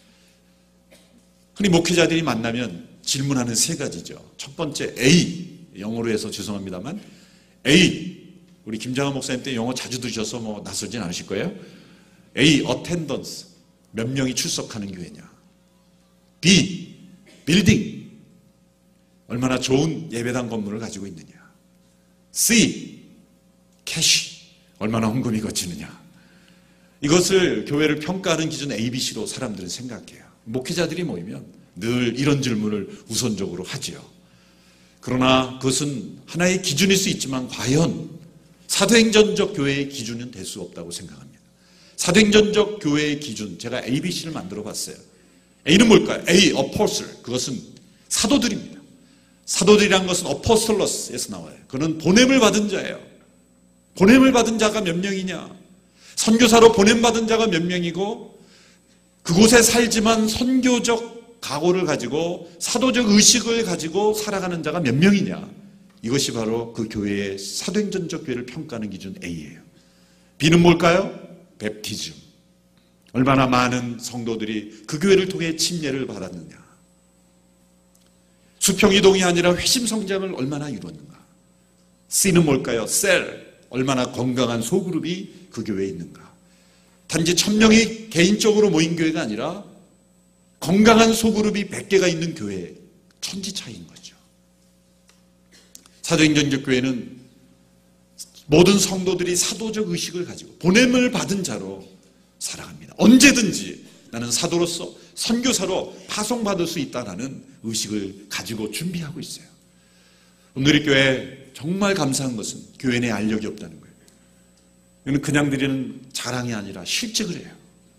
흔히 목회자들이 만나면 질문하는 세 가지죠. 첫 번째 A, 영어로 해서 죄송합니다만 A, 우리 김장한 목사님 때 영어 자주 들으셔서 뭐 낯설진 않으실 거예요. A, attendance, 몇 명이 출석하는 교회냐. B, building, 얼마나 좋은 예배당 건물을 가지고 있느냐. C, cash, 얼마나 헌금이 거치느냐. 이것을 교회를 평가하는 기준 에이비씨로 사람들은 생각해요. 목회자들이 모이면 늘 이런 질문을 우선적으로 하지요. 그러나 그것은 하나의 기준일 수 있지만 과연 사도행전적 교회의 기준은 될 수 없다고 생각합니다. 사도행전적 교회의 기준, 제가 에이비씨를 만들어 봤어요. A는 뭘까요? A, apostle. 그것은 사도들입니다. 사도들이란 것은 apostolus에서 나와요. 그는 보냄을 받은 자예요. 보냄을 받은 자가 몇 명이냐? 선교사로 보냄받은 자가 몇 명이고 그곳에 살지만 선교적 각오를 가지고 사도적 의식을 가지고 살아가는 자가 몇 명이냐. 이것이 바로 그 교회의 사도행전적 교회를 평가하는 기준 A예요. B는 뭘까요? 베프티즘. 얼마나 많은 성도들이 그 교회를 통해 침례를 받았느냐. 수평이동이 아니라 회심 성장을 얼마나 이루었는가. C는 뭘까요? 셀. 얼마나 건강한 소그룹이 그 교회에 있는가. 단지 천 명이 개인적으로 모인 교회가 아니라 건강한 소그룹이 백 개가 있는 교회, 천지 차이인 거죠. 사도행전적 교회는 모든 성도들이 사도적 의식을 가지고 보냄을 받은 자로 살아갑니다. 언제든지 나는 사도로서 선교사로 파송받을 수 있다는 의식을 가지고 준비하고 있어요. 온누리교회 정말 감사한 것은 교회 내 알력이 없다는 거예요. 이거는 그냥 드리는 자랑이 아니라 실직을 해요.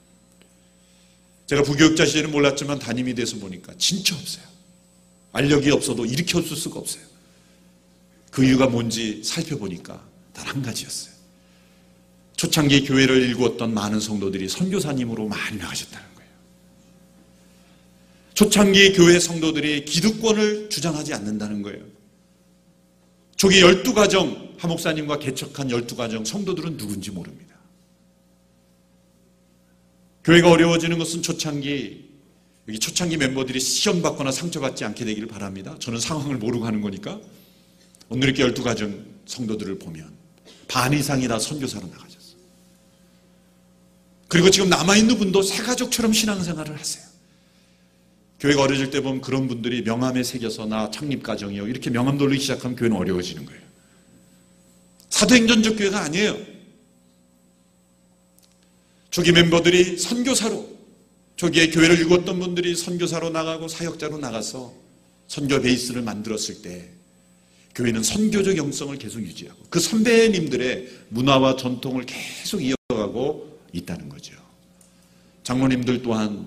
제가 부교육자 시절에는 몰랐지만 담임이 돼서 보니까 진짜 없어요. 알력이 없어도 일으켜줄 수가 없어요. 그 이유가 뭔지 살펴보니까 단 한 가지였어요. 초창기 교회를 일구었던 많은 성도들이 선교사님으로 많이 나가셨다는 거예요. 초창기 교회 성도들이 기득권을 주장하지 않는다는 거예요. 초기 열두 가정, 하 목사님과 개척한 열두 가정 성도들은 누군지 모릅니다. 교회가 어려워지는 것은 초창기, 여기 초창기 멤버들이 시험받거나 상처받지 않게 되기를 바랍니다. 저는 상황을 모르고 하는 거니까. 오늘 이렇게 열두 가정 성도들을 보면 반 이상이 다 선교사로 나가셨어요. 그리고 지금 남아있는 분도 새 가족처럼 신앙생활을 하세요. 교회가 어려질 때 보면 그런 분들이 명함에 새겨서 나 창립가정이요 이렇게 명함 돌리기 시작하면 교회는 어려워지는 거예요. 사도행전적 교회가 아니에요. 초기 멤버들이 선교사로, 초기에 교회를 일궜던 분들이 선교사로 나가고 사역자로 나가서 선교 베이스를 만들었을 때 교회는 선교적 영성을 계속 유지하고 그 선배님들의 문화와 전통을 계속 이어가고 있다는 거죠. 장로님들 또한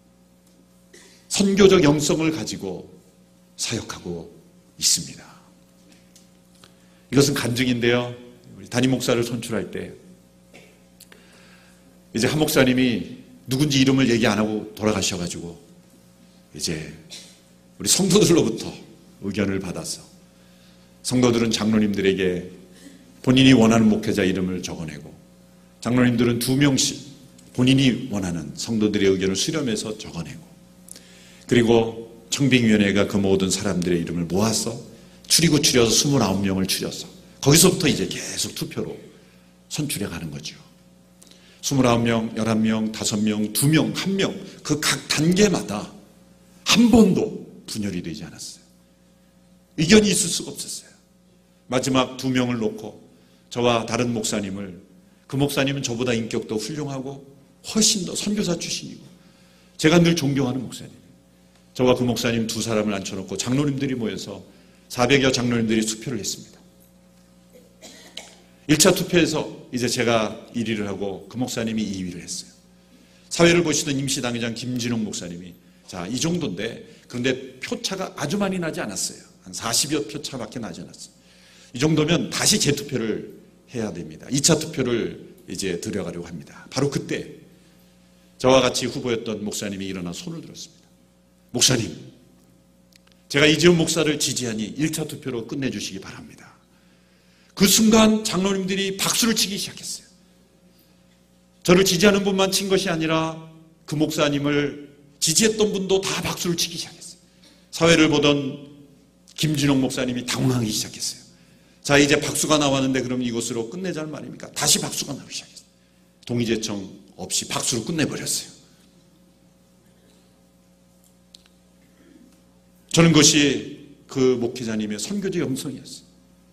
선교적 영성을 가지고 사역하고 있습니다. 이것은 간증인데요. 우리 담임 목사를 선출할 때 이제 한 목사님이 누군지 이름을 얘기 안 하고 돌아가셔가지고 이제 우리 성도들로부터 의견을 받아서 성도들은 장로님들에게 본인이 원하는 목회자 이름을 적어내고 장로님들은 두 명씩 본인이 원하는 성도들의 의견을 수렴해서 적어내고 그리고 청빙위원회가 그 모든 사람들의 이름을 모아서 추리고 추려서 스물아홉 명을 추려서 거기서부터 이제 계속 투표로 선출해 가는 거죠. 스물아홉 명, 열한 명, 다섯 명, 두 명, 한 명 그 각 단계마다 한 번도 분열이 되지 않았어요. 의견이 있을 수가 없었어요. 마지막 두 명을 놓고 저와 다른 목사님을, 그 목사님은 저보다 인격도 훌륭하고 훨씬 더 선교사 출신이고 제가 늘 존경하는 목사님, 저와 그 목사님 두 사람을 앉혀놓고 장로님들이 모여서 사백여 장로님들이 투표를 했습니다. 일 차 투표에서 이제 제가 일 위를 하고 그 목사님이 이 위를 했어요. 사회를 보시던 임시당회장 김진홍 목사님이 자, 이 정도인데 그런데 표차가 아주 많이 나지 않았어요. 한 사십여 표 차밖에 나지 않았어요. 이 정도면 다시 재투표를 해야 됩니다. 이 차 투표를 이제 들어가려고 합니다. 바로 그때 저와 같이 후보였던 목사님이 일어나 손을 들었습니다. 목사님, 제가 이재훈 목사를 지지하니 일 차 투표로 끝내주시기 바랍니다. 그 순간 장로님들이 박수를 치기 시작했어요. 저를 지지하는 분만 친 것이 아니라 그 목사님을 지지했던 분도 다 박수를 치기 시작했어요. 사회를 보던 김진홍 목사님이 당황하기 시작했어요. 자, 이제 박수가 나왔는데 그럼 이것으로 끝내자는 말입니까? 다시 박수가 나오기 시작했어요. 동의제청 없이 박수로 끝내버렸어요. 저는 그것이 그 목회자님의 선교적 영성이었어요.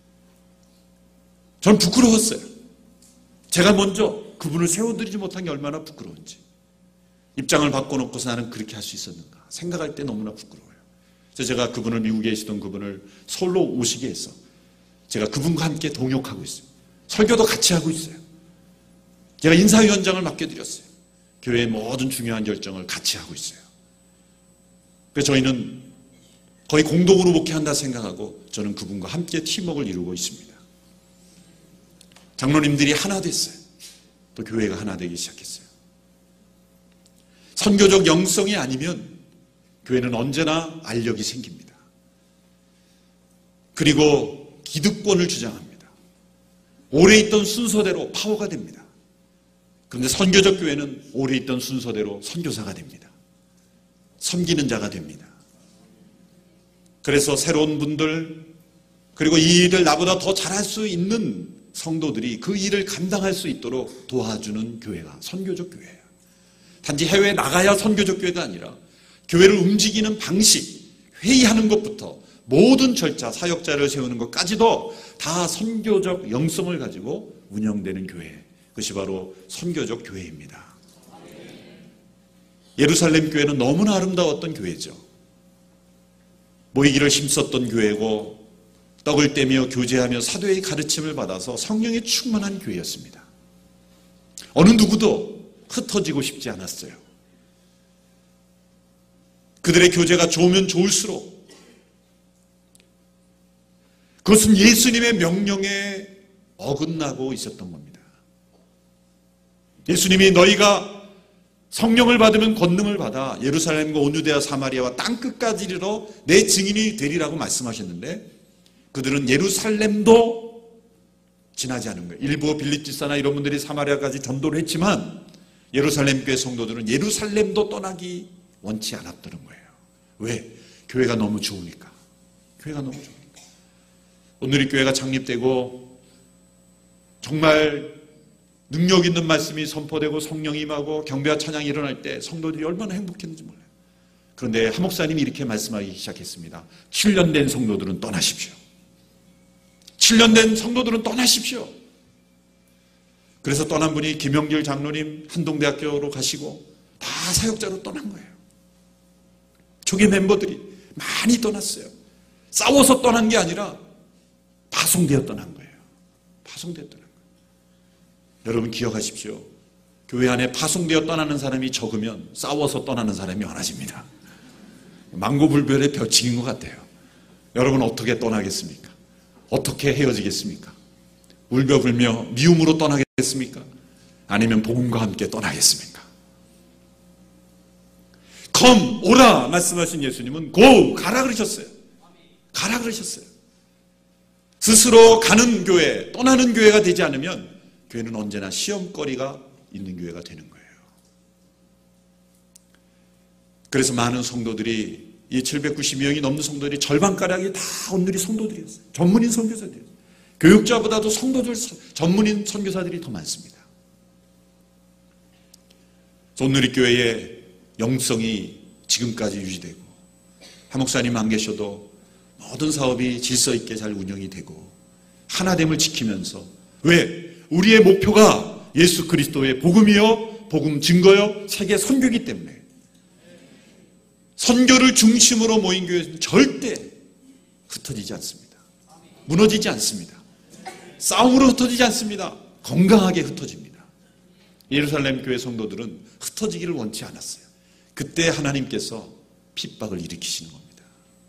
저는 부끄러웠어요. 제가 먼저 그분을 세워드리지 못한 게 얼마나 부끄러운지. 입장을 바꿔놓고서 나는 그렇게 할 수 있었는가 생각할 때 너무나 부끄러워요. 그래서 제가 그분을, 미국에 계시던 그분을 서울로 오시게 해서 제가 그분과 함께 동역하고 있어요. 설교도 같이 하고 있어요. 제가 인사위원장을 맡겨드렸어요. 교회의 모든 중요한 결정을 같이 하고 있어요. 그래서 저희는 거의 공동으로 목회한다 생각하고 저는 그분과 함께 팀워크를 이루고 있습니다. 장로님들이 하나 됐어요. 또 교회가 하나 되기 시작했어요. 선교적 영성이 아니면 교회는 언제나 알력이 생깁니다. 그리고 기득권을 주장합니다. 오래 있던 순서대로 파워가 됩니다. 그런데 선교적 교회는 오래 있던 순서대로 선교사가 됩니다. 섬기는 자가 됩니다. 그래서 새로운 분들, 그리고 이 일을 나보다 더 잘할 수 있는 성도들이 그 일을 감당할 수 있도록 도와주는 교회가 선교적 교회예요. 단지 해외에 나가야 선교적 교회가 아니라 교회를 움직이는 방식, 회의하는 것부터 모든 절차, 사역자를 세우는 것까지도 다 선교적 영성을 가지고 운영되는 교회, 그것이 바로 선교적 교회입니다. 예루살렘 교회는 너무나 아름다웠던 교회죠. 모이기를 힘썼던 교회고 떡을 떼며 교제하며 사도의 가르침을 받아서 성령에 충만한 교회였습니다. 어느 누구도 흩어지고 싶지 않았어요. 그들의 교제가 좋으면 좋을수록 그것은 예수님의 명령에 어긋나고 있었던 겁니다. 예수님이 너희가 성령을 받으면 권능을 받아 예루살렘과 온 유대와 사마리아와 땅끝까지 이르러 내 증인이 되리라고 말씀하셨는데 그들은 예루살렘도 지나지 않은 거예요. 일부 빌립지사나 이런 분들이 사마리아까지 전도를 했지만 예루살렘 교회 성도들은 예루살렘도 떠나기 원치 않았던 거예요. 왜? 교회가 너무 좋으니까. 교회가 너무 좋으니까. 오늘 이 교회가 창립되고 정말 능력 있는 말씀이 선포되고 성령이 임하고 경배와 찬양이 일어날 때 성도들이 얼마나 행복했는지 몰라요. 그런데 한 목사님이 이렇게 말씀하기 시작했습니다. 칠 년 된 성도들은 떠나십시오. 칠 년 된 성도들은 떠나십시오. 그래서 떠난 분이 김영길 장로님 한동대학교로 가시고 다 사역자로 떠난 거예요. 초기 멤버들이 많이 떠났어요. 싸워서 떠난 게 아니라 파송되어 떠난 거예요. 파송되어 떠난 거예요. 여러분 기억하십시오. 교회 안에 파송되어 떠나는 사람이 적으면 싸워서 떠나는 사람이 많아집니다. 망고불별의 별칭인 것 같아요. 여러분 어떻게 떠나겠습니까? 어떻게 헤어지겠습니까? 울며불며 미움으로 떠나겠습니까? 아니면 복음과 함께 떠나겠습니까? 컴 오라 말씀하신 예수님은 고 가라 그러셨어요. 가라 그러셨어요. 스스로 가는 교회, 떠나는 교회가 되지 않으면 교회는 언제나 시험거리가 있는 교회가 되는 거예요. 그래서 많은 성도들이 이 칠백구십 명이 넘는 성도들이 절반가량이 다 오늘이 성도들이었어요. 전문인 선교사들이었어요. 교육자보다도 성도들, 전문인 선교사들이 더 많습니다. 오늘이 교회의 영성이 지금까지 유지되고 한 목사님 안 계셔도 모든 사업이 질서 있게 잘 운영이 되고 하나됨을 지키면서 왜? 우리의 목표가 예수 그리스도의 복음이요 복음 증거요 세계 선교이기 때문에 선교를 중심으로 모인 교회는 절대 흩어지지 않습니다. 무너지지 않습니다. 싸움으로 흩어지지 않습니다. 건강하게 흩어집니다. 예루살렘 교회 성도들은 흩어지기를 원치 않았어요. 그때 하나님께서 핍박을 일으키시는 겁니다.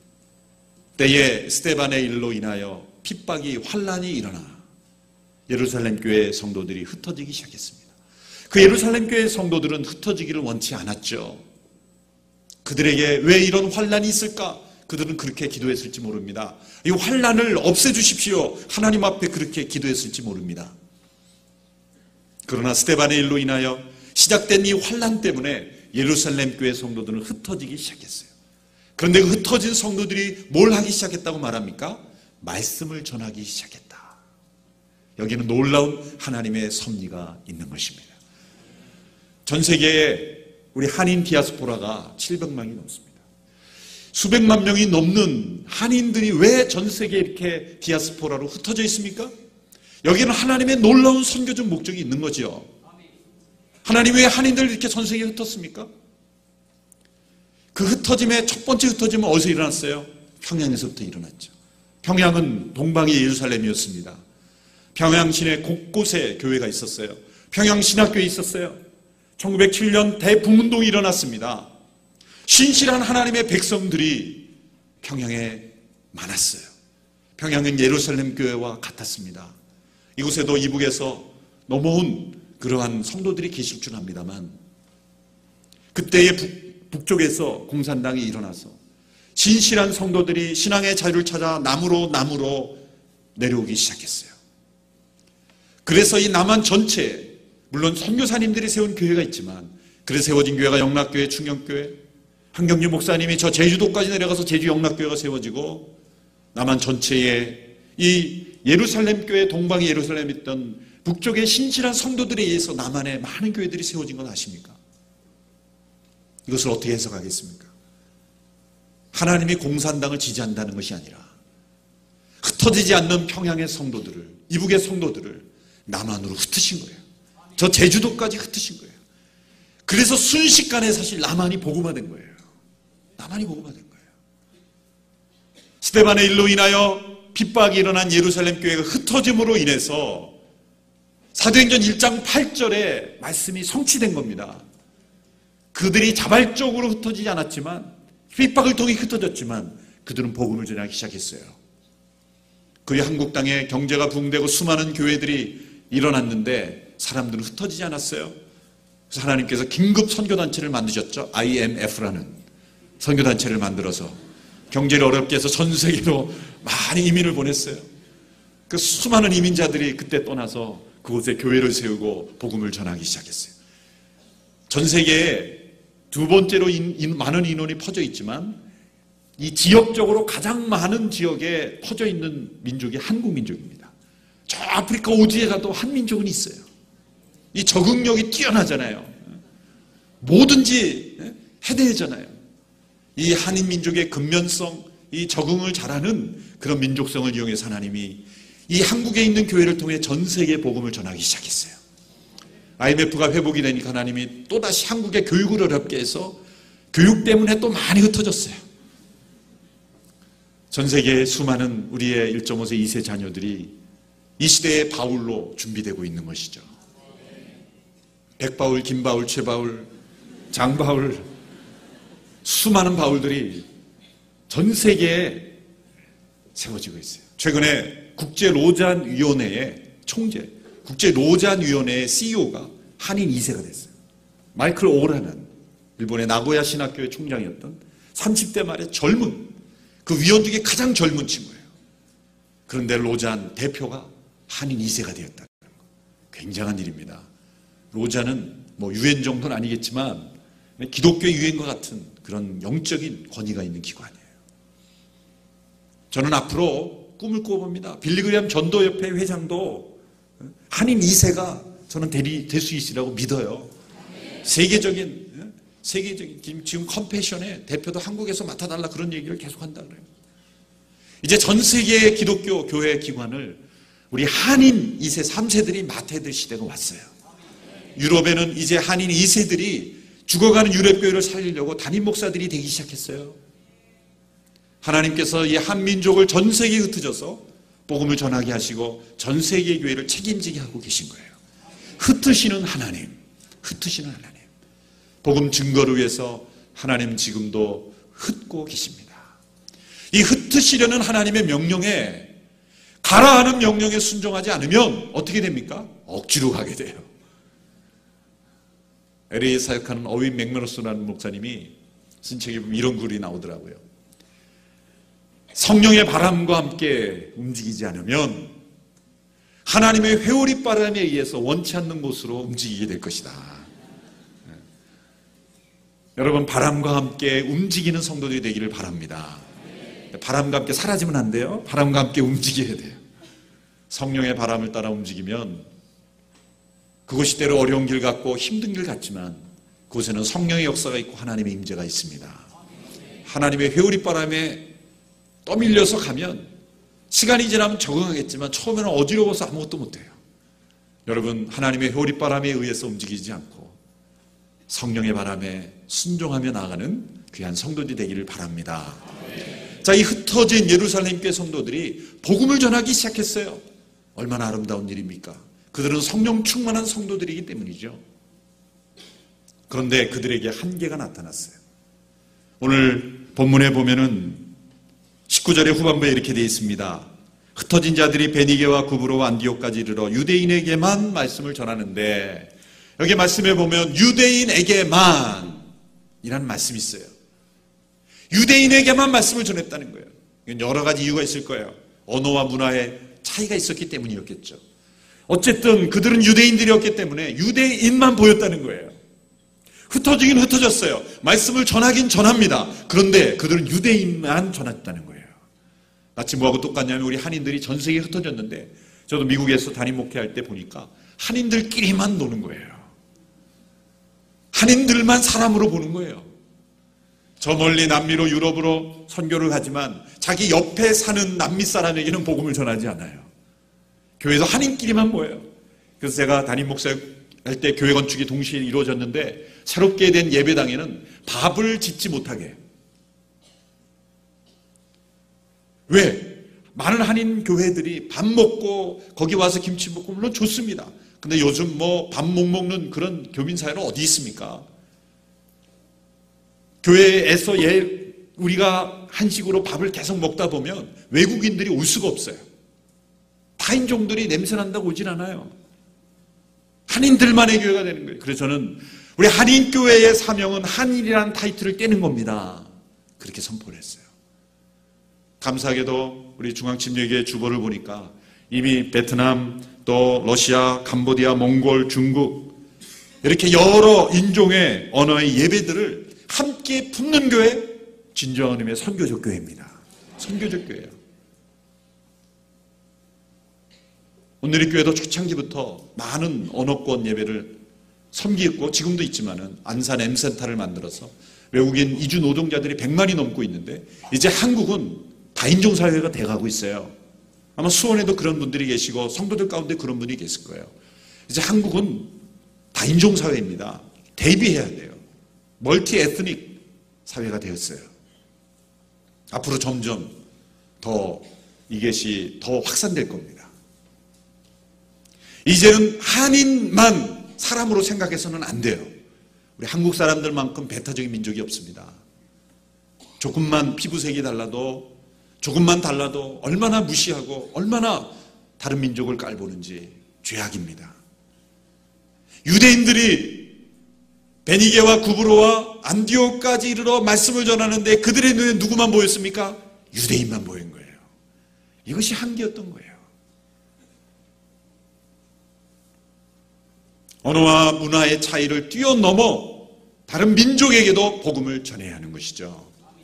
때에 스데반의 일로 인하여 핍박이 환란이 일어나 예루살렘 교회 성도들이 흩어지기 시작했습니다. 그 예루살렘 교회 성도들은 흩어지기를 원치 않았죠. 그들에게 왜 이런 환란이 있을까? 그들은 그렇게 기도했을지 모릅니다. 이 환란을 없애주십시오. 하나님 앞에 그렇게 기도했을지 모릅니다. 그러나 스데반의 일로 인하여 시작된 이 환란 때문에 예루살렘 교회 성도들은 흩어지기 시작했어요. 그런데 그 흩어진 성도들이 뭘 하기 시작했다고 말합니까? 말씀을 전하기 시작했다. 여기는 놀라운 하나님의 섭리가 있는 것입니다. 전 세계에 우리 한인 디아스포라가 칠백만이 넘습니다. 수백만 명이 넘는 한인들이 왜 전 세계에 이렇게 디아스포라로 흩어져 있습니까? 여기는 하나님의 놀라운 선교적 목적이 있는 거죠. 하나님이 왜 한인들을 이렇게 전 세계에 흩었습니까? 그 흩어짐의 첫 번째 흩어짐은 어디서 일어났어요? 평양에서부터 일어났죠. 평양은 동방의 예루살렘이었습니다. 평양 시내 곳곳에 교회가 있었어요. 평양 신학교에 있었어요. 천구백칠 년 대붕운동이 일어났습니다. 신실한 하나님의 백성들이 평양에 많았어요. 평양은 예루살렘 교회와 같았습니다. 이곳에도 이북에서 넘어온 그러한 성도들이 계실 줄 압니다만 그때의 북, 북쪽에서 공산당이 일어나서 진실한 성도들이 신앙의 자유를 찾아 남으로 남으로 내려오기 시작했어요. 그래서 이 남한 전체에 물론 선교사님들이 세운 교회가 있지만 그래서 세워진 교회가 영락교회, 충영교회, 한경주 목사님이 저 제주도까지 내려가서 제주 영락교회가 세워지고 남한 전체에 이 예루살렘 교회, 동방의 예루살렘에 있던 북쪽의 신실한 성도들에 의해서 남한에 많은 교회들이 세워진 건 아십니까? 이것을 어떻게 해석하겠습니까? 하나님이 공산당을 지지한다는 것이 아니라 흩어지지 않는 평양의 성도들을, 이북의 성도들을 남한으로 흩으신 거예요. 저 제주도까지 흩으신 거예요. 그래서 순식간에 사실 남한이 복음화된 거예요. 남한이 복음화된 거예요. 스데반의 일로 인하여 핍박이 일어난 예루살렘 교회가 흩어짐으로 인해서 사도행전 일 장 팔 절에 말씀이 성취된 겁니다. 그들이 자발적으로 흩어지지 않았지만 핍박을 통해 흩어졌지만 그들은 복음을 전하기 시작했어요. 그의 한국 땅에 경제가 부흥되고 수많은 교회들이 일어났는데 사람들은 흩어지지 않았어요. 그래서 하나님께서 긴급 선교단체를 만드셨죠. 아이엠에프라는 선교단체를 만들어서 경제를 어렵게 해서 전 세계로 많이 이민을 보냈어요. 그 수많은 이민자들이 그때 떠나서 그곳에 교회를 세우고 복음을 전하기 시작했어요. 전 세계에 두 번째로 인, 인, 많은 인원이 퍼져 있지만 이 지역적으로 가장 많은 지역에 퍼져 있는 민족이 한국 민족입니다. 저 아프리카 오지에 가도 한 민족은 있어요. 이 적응력이 뛰어나잖아요. 뭐든지 해내잖아요. 이 한인 민족의 근면성, 이 적응을 잘하는 그런 민족성을 이용해서 하나님이 이 한국에 있는 교회를 통해 전 세계에 복음을 전하기 시작했어요. 아이엠에프가 회복이 되니까 하나님이 또다시 한국의 교육을 어렵게 해서 교육 때문에 또 많이 흩어졌어요. 전 세계의 수많은 우리의 일 점 오 세, 이 세 자녀들이 이 시대의 바울로 준비되고 있는 것이죠. 백바울, 김바울, 최바울, 장바울, 수많은 바울들이 전 세계에 세워지고 있어요. 최근에 국제로잔위원회의 총재, 국제로잔위원회의 씨이오가 한인 이 세가 됐어요. 마이클 오라는 일본의 나고야 신학교의 총장이었던 삼십 대 말의 젊은, 그 위원 중에 가장 젊은 친구예요. 그런데 로잔 대표가 한인 이 세가 되었다는 거. 굉장한 일입니다. 로잔은 뭐 유엔 정도는 아니겠지만 기독교 유엔과 같은 그런 영적인 권위가 있는 기관이에요. 저는 앞으로 꿈을 꾸어봅니다. 빌리그리암 전도협회 회장도 한인 이 세가 저는 대리 될 수 있으라고 믿어요. 세계적인 세계적인 지금 컴패션의 대표도 한국에서 맡아달라 그런 얘기를 계속 한다 그래요. 이제 전 세계의 기독교 교회 기관을 우리 한인 이 세, 삼 세들이 맡아야 될 시대가 왔어요. 유럽에는 이제 한인 이 세들이 죽어가는 유럽 교회를 살리려고 담임 목사들이 되기 시작했어요. 하나님께서 이 한민족을 전 세계에 흩어져서 복음을 전하게 하시고 전 세계의 교회를 책임지게 하고 계신 거예요. 흩으시는 하나님, 흩으시는 하나님. 복음 증거를 위해서 하나님 지금도 흩고 계십니다. 이 흩으시려는 하나님의 명령에, 가라 하는 명령에 순종하지 않으면 어떻게 됩니까? 억지로 가게 돼요. 엘에이에 사역하는 어윈 맥메너스라는 목사님이 쓴 책에 보면 이런 글이 나오더라고요. 성령의 바람과 함께 움직이지 않으면 하나님의 회오리 바람에 의해서 원치 않는 곳으로 움직이게 될 것이다. 네. 여러분, 바람과 함께 움직이는 성도들이 되기를 바랍니다. 바람과 함께 사라지면 안 돼요. 바람과 함께 움직여야 돼요. 성령의 바람을 따라 움직이면 그것이 때로 어려운 길 같고 힘든 길 같지만 그곳에는 성령의 역사가 있고 하나님의 임재가 있습니다. 하나님의 회오리 바람에 떠밀려서 가면 시간이 지나면 적응하겠지만 처음에는 어지러워서 아무것도 못해요. 여러분, 하나님의 회오리 바람에 의해서 움직이지 않고 성령의 바람에 순종하며 나아가는 귀한 성도들이 되기를 바랍니다. 자, 이 흩어진 예루살렘 교회 성도들이 복음을 전하기 시작했어요. 얼마나 아름다운 일입니까? 그들은 성령 충만한 성도들이기 때문이죠. 그런데 그들에게 한계가 나타났어요. 오늘 본문에 보면은 십구 절의 후반부에 이렇게 되어 있습니다. 흩어진 자들이 베니게와 구브로와 안디옥까지 이르러 유대인에게만 말씀을 전하는데, 여기 말씀에 보면 유대인에게만 이라는 말씀이 있어요. 유대인에게만 말씀을 전했다는 거예요. 이건 여러 가지 이유가 있을 거예요. 언어와 문화의 차이가 있었기 때문이었겠죠. 어쨌든 그들은 유대인들이었기 때문에 유대인만 보였다는 거예요. 흩어지긴 흩어졌어요. 말씀을 전하긴 전합니다. 그런데 그들은 유대인만 전했다는 거예요. 마치 뭐하고 똑같냐면 우리 한인들이 전 세계에 흩어졌는데, 저도 미국에서 담임 목회할 때 보니까 한인들끼리만 노는 거예요. 한인들만 사람으로 보는 거예요. 저 멀리 남미로 유럽으로 선교를 가지만 자기 옆에 사는 남미 사람에게는 복음을 전하지 않아요. 교회에서 한인끼리만 모여요. 그래서 제가 담임 목사 할 때 교회 건축이 동시에 이루어졌는데 새롭게 된 예배당에는 밥을 짓지 못하게 해요. 왜? 많은 한인 교회들이 밥 먹고 거기 와서 김치 먹고 물론 좋습니다. 근데 요즘 뭐 밥 못 먹는 그런 교민 사회는 어디 있습니까? 교회에서 예, 우리가 한식으로 밥을 계속 먹다 보면 외국인들이 올 수가 없어요. 타인종들이 냄새난다고 오진 않아요. 한인들만의 교회가 되는 거예요. 그래서 저는 우리 한인교회의 사명은 한인이라는 타이틀을 떼는 겁니다. 그렇게 선포를 했어요. 감사하게도 우리 중앙침례교회 주보를 보니까 이미 베트남, 또 러시아, 캄보디아, 몽골, 중국 이렇게 여러 인종의 언어의 예배들을 함께 품는 교회, 진정한 의미의 선교적 교회입니다. 선교적 교회예요. 오늘의 교회도 초창기부터 많은 언어권 예배를 섬기고 지금도 있지만은 안산 M센터를 만들어서 외국인 이주 노동자들이 백만이 넘고 있는데 이제 한국은 다인종 사회가 돼가고 있어요. 아마 수원에도 그런 분들이 계시고 성도들 가운데 그런 분이 계실 거예요. 이제 한국은 다인종 사회입니다. 대비해야 돼요. 멀티 에스닉 사회가 되었어요. 앞으로 점점 더 이것이 더 확산될 겁니다. 이제는 한인만 사람으로 생각해서는 안 돼요. 우리 한국 사람들만큼 배타적인 민족이 없습니다. 조금만 피부색이 달라도 조금만 달라도 얼마나 무시하고 얼마나 다른 민족을 깔보는지 죄악입니다. 유대인들이 베니게와 구브로와 안디옥까지 이르러 말씀을 전하는데 그들의 눈에 누구만 보였습니까? 유대인만 보인 거예요. 이것이 한계였던 거예요. 언어와 문화의 차이를 뛰어넘어 다른 민족에게도 복음을 전해야 하는 것이죠.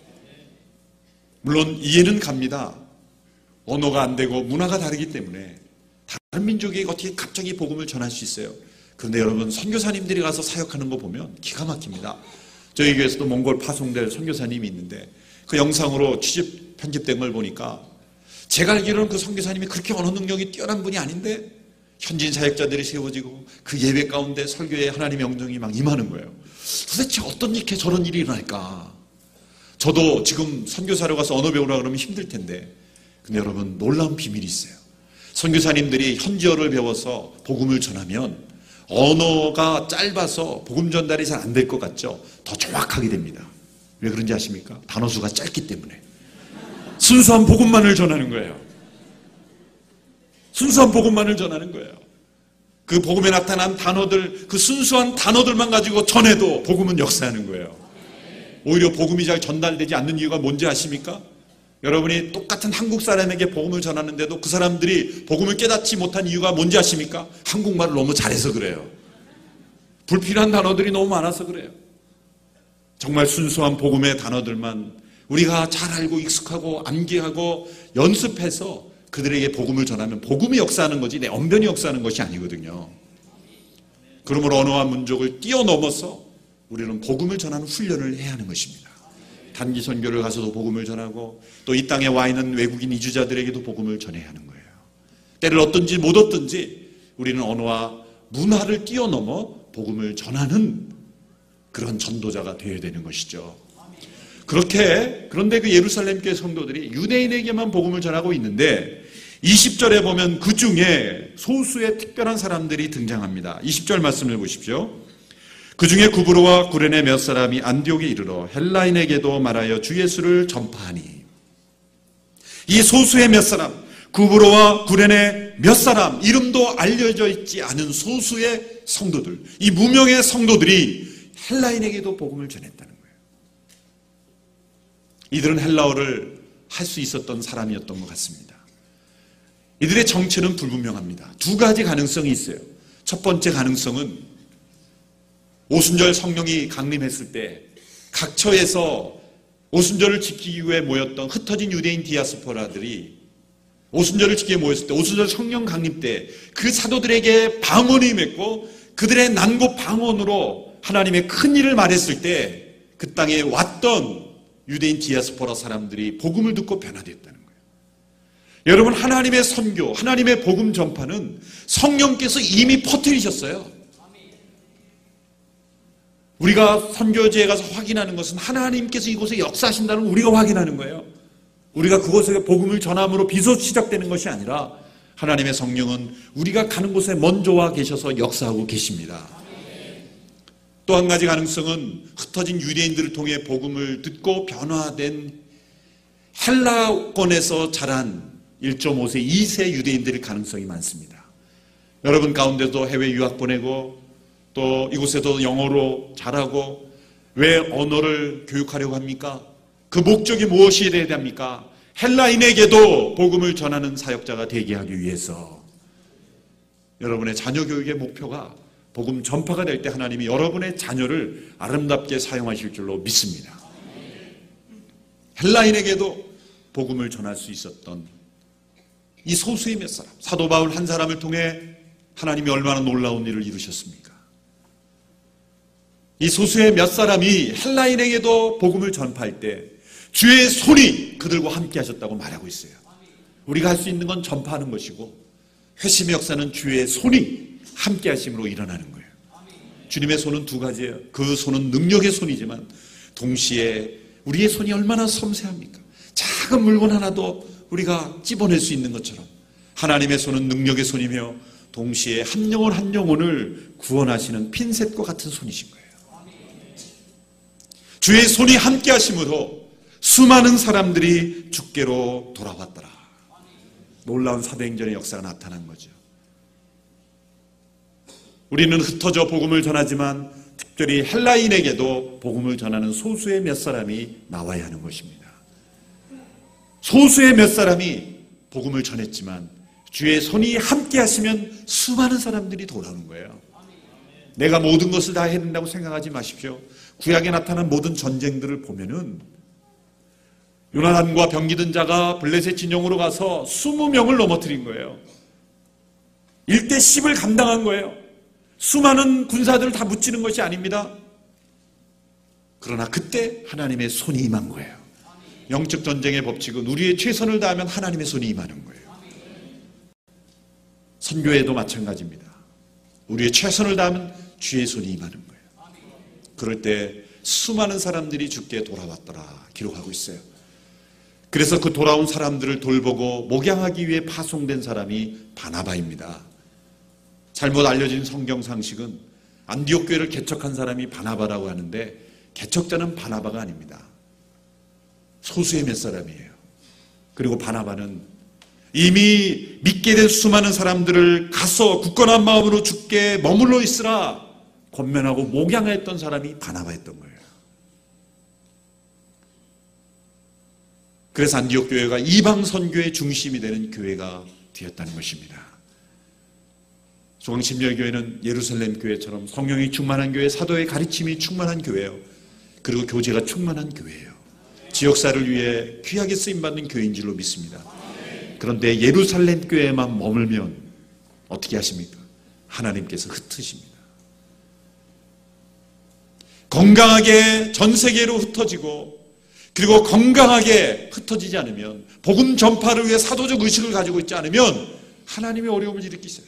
물론 이해는 갑니다. 언어가 안 되고 문화가 다르기 때문에 다른 민족에게 어떻게 갑자기 복음을 전할 수 있어요. 그런데 여러분 선교사님들이 가서 사역하는 거 보면 기가 막힙니다. 저희 교회에서도 몽골 파송될 선교사님이 있는데 그 영상으로 취집 편집된 걸 보니까 제가 알기로는 그 선교사님이 그렇게 언어 능력이 뛰어난 분이 아닌데 현지인 사역자들이 세워지고 그 예배 가운데 설교에 하나님의 영성이 막 임하는 거예요. 도대체 어떤 일에 저런 일이 일어날까? 저도 지금 선교사로 가서 언어 배우라 그러면 힘들 텐데 근데 여러분 놀라운 비밀이 있어요. 선교사님들이 현지어를 배워서 복음을 전하면 언어가 짧아서 복음 전달이 잘 안 될 것 같죠? 더 정확하게 됩니다. 왜 그런지 아십니까? 단어 수가 짧기 때문에. 순수한 복음만을 전하는 거예요. 순수한 복음만을 전하는 거예요. 그 복음에 나타난 단어들, 그 순수한 단어들만 가지고 전해도 복음은 역사하는 거예요. 오히려 복음이 잘 전달되지 않는 이유가 뭔지 아십니까? 여러분이 똑같은 한국 사람에게 복음을 전하는데도 그 사람들이 복음을 깨닫지 못한 이유가 뭔지 아십니까? 한국말을 너무 잘해서 그래요. 불필요한 단어들이 너무 많아서 그래요. 정말 순수한 복음의 단어들만 우리가 잘 알고 익숙하고 암기하고 연습해서 그들에게 복음을 전하면 복음이 역사하는 거지 내 언변이 역사하는 것이 아니거든요. 그러므로 언어와 민족을 뛰어넘어서 우리는 복음을 전하는 훈련을 해야 하는 것입니다. 단기 선교를 가서도 복음을 전하고 또 이 땅에 와 있는 외국인 이주자들에게도 복음을 전해야 하는 거예요. 때를 얻든지 못 얻든지 우리는 언어와 문화를 뛰어넘어 복음을 전하는 그런 전도자가 되어야 되는 것이죠. 그렇게 그런데 그 예루살렘 교회 성도들이 유대인에게만 복음을 전하고 있는데 이십 절에 보면 그 중에 소수의 특별한 사람들이 등장합니다. 이십 절 말씀을 보십시오. 그 중에 구브로와 구레네 몇 사람이 안디옥에 이르러 헬라인에게도 말하여 주 예수를 전파하니 이 소수의 몇 사람 구브로와 구레네 몇 사람 이름도 알려져 있지 않은 소수의 성도들 이 무명의 성도들이 헬라인에게도 복음을 전했다는 거예요. 이들은 헬라어를 할 수 있었던 사람이었던 것 같습니다. 이들의 정체는 불분명합니다. 두 가지 가능성이 있어요. 첫 번째 가능성은 오순절 성령이 강림했을 때 각처에서 오순절을 지키기 위해 모였던 흩어진 유대인 디아스포라들이 오순절을 지키기 위해 모였을 때 오순절 성령 강림 때 그 사도들에게 방언이 임했고 그들의 난고 방언으로 하나님의 큰 일을 말했을 때 그 땅에 왔던 유대인 디아스포라 사람들이 복음을 듣고 변화되었다는 거예요. 여러분 하나님의 선교, 하나님의 복음 전파는 성령께서 이미 퍼뜨리셨어요. 우리가 선교지에 가서 확인하는 것은 하나님께서 이곳에 역사하신다는 걸 우리가 확인하는 거예요. 우리가 그곳에 복음을 전함으로 비로소 시작되는 것이 아니라 하나님의 성령은 우리가 가는 곳에 먼저 와 계셔서 역사하고 계십니다. 또 한 가지 가능성은 흩어진 유대인들을 통해 복음을 듣고 변화된 헬라권에서 자란 일 점 오 세, 이 세 유대인들의 가능성이 많습니다. 여러분 가운데도 해외 유학 보내고 또 이곳에도 영어로 잘하고 왜 언어를 교육하려고 합니까? 그 목적이 무엇이 되어야 합니까? 헬라인에게도 복음을 전하는 사역자가 되게 하기 위해서. 여러분의 자녀 교육의 목표가 복음 전파가 될 때 하나님이 여러분의 자녀를 아름답게 사용하실 줄로 믿습니다. 헬라인에게도 복음을 전할 수 있었던 이 소수의 몇 사람, 사도 바울 한 사람을 통해 하나님이 얼마나 놀라운 일을 이루셨습니까? 이 소수의 몇 사람이 헬라인에게도 복음을 전파할 때 주의 손이 그들과 함께 하셨다고 말하고 있어요. 우리가 할 수 있는 건 전파하는 것이고 회심의 역사는 주의 손이 함께 하심으로 일어나는 거예요. 주님의 손은 두 가지예요. 그 손은 능력의 손이지만 동시에 우리의 손이 얼마나 섬세합니까? 작은 물건 하나도 우리가 찝어낼 수 있는 것처럼 하나님의 손은 능력의 손이며 동시에 한 영혼 한 영혼을 구원하시는 핀셋과 같은 손이신 거예요. 주의 손이 함께 하심으로 수많은 사람들이 주께로 돌아왔더라. 놀라운 사도행전의 역사가 나타난 거죠. 우리는 흩어져 복음을 전하지만 특별히 헬라인에게도 복음을 전하는 소수의 몇 사람이 나와야 하는 것입니다. 소수의 몇 사람이 복음을 전했지만 주의 손이 함께 하시면 수많은 사람들이 돌아오는 거예요. 내가 모든 것을 다 해야 된다고 생각하지 마십시오. 구약에 나타난 모든 전쟁들을 보면은 요나단과 병기든 자가 블레셋 진영으로 가서 이십 명을 넘어뜨린 거예요. 일 대 십을 감당한 거예요. 수많은 군사들을 다 무찌른 것이 아닙니다. 그러나 그때 하나님의 손이 임한 거예요. 영적 전쟁의 법칙은 우리의 최선을 다하면 하나님의 손이 임하는 거예요. 선교에도 마찬가지입니다. 우리의 최선을 다하면 주의 손이 임하는 거예요. 그럴 때 수많은 사람들이 주께 돌아왔더라 기록하고 있어요. 그래서 그 돌아온 사람들을 돌보고 목양하기 위해 파송된 사람이 바나바입니다. 잘못 알려진 성경 상식은 안디옥 교회를 개척한 사람이 바나바라고 하는데 개척자는 바나바가 아닙니다. 소수의 몇 사람이에요. 그리고 바나바는 이미 믿게 된 수많은 사람들을 가서 굳건한 마음으로 주께 머물러 있으라 권면하고 목양했던 사람이 바나바였던 거예요. 그래서 안디옥 교회가 이방 선교의 중심이 되는 교회가 되었다는 것입니다. 중앙침례교회는 예루살렘 교회처럼 성령이 충만한 교회, 사도의 가르침이 충만한 교회예요. 그리고 교제가 충만한 교회예요. 지역사를 위해 귀하게 쓰임받는 교회인 줄로 믿습니다. 그런데 예루살렘 교회에만 머물면 어떻게 하십니까? 하나님께서 흩으십니다. 건강하게 전 세계로 흩어지고 그리고 건강하게 흩어지지 않으면 복음 전파를 위해 사도적 의식을 가지고 있지 않으면 하나님의 어려움을 일으키세요.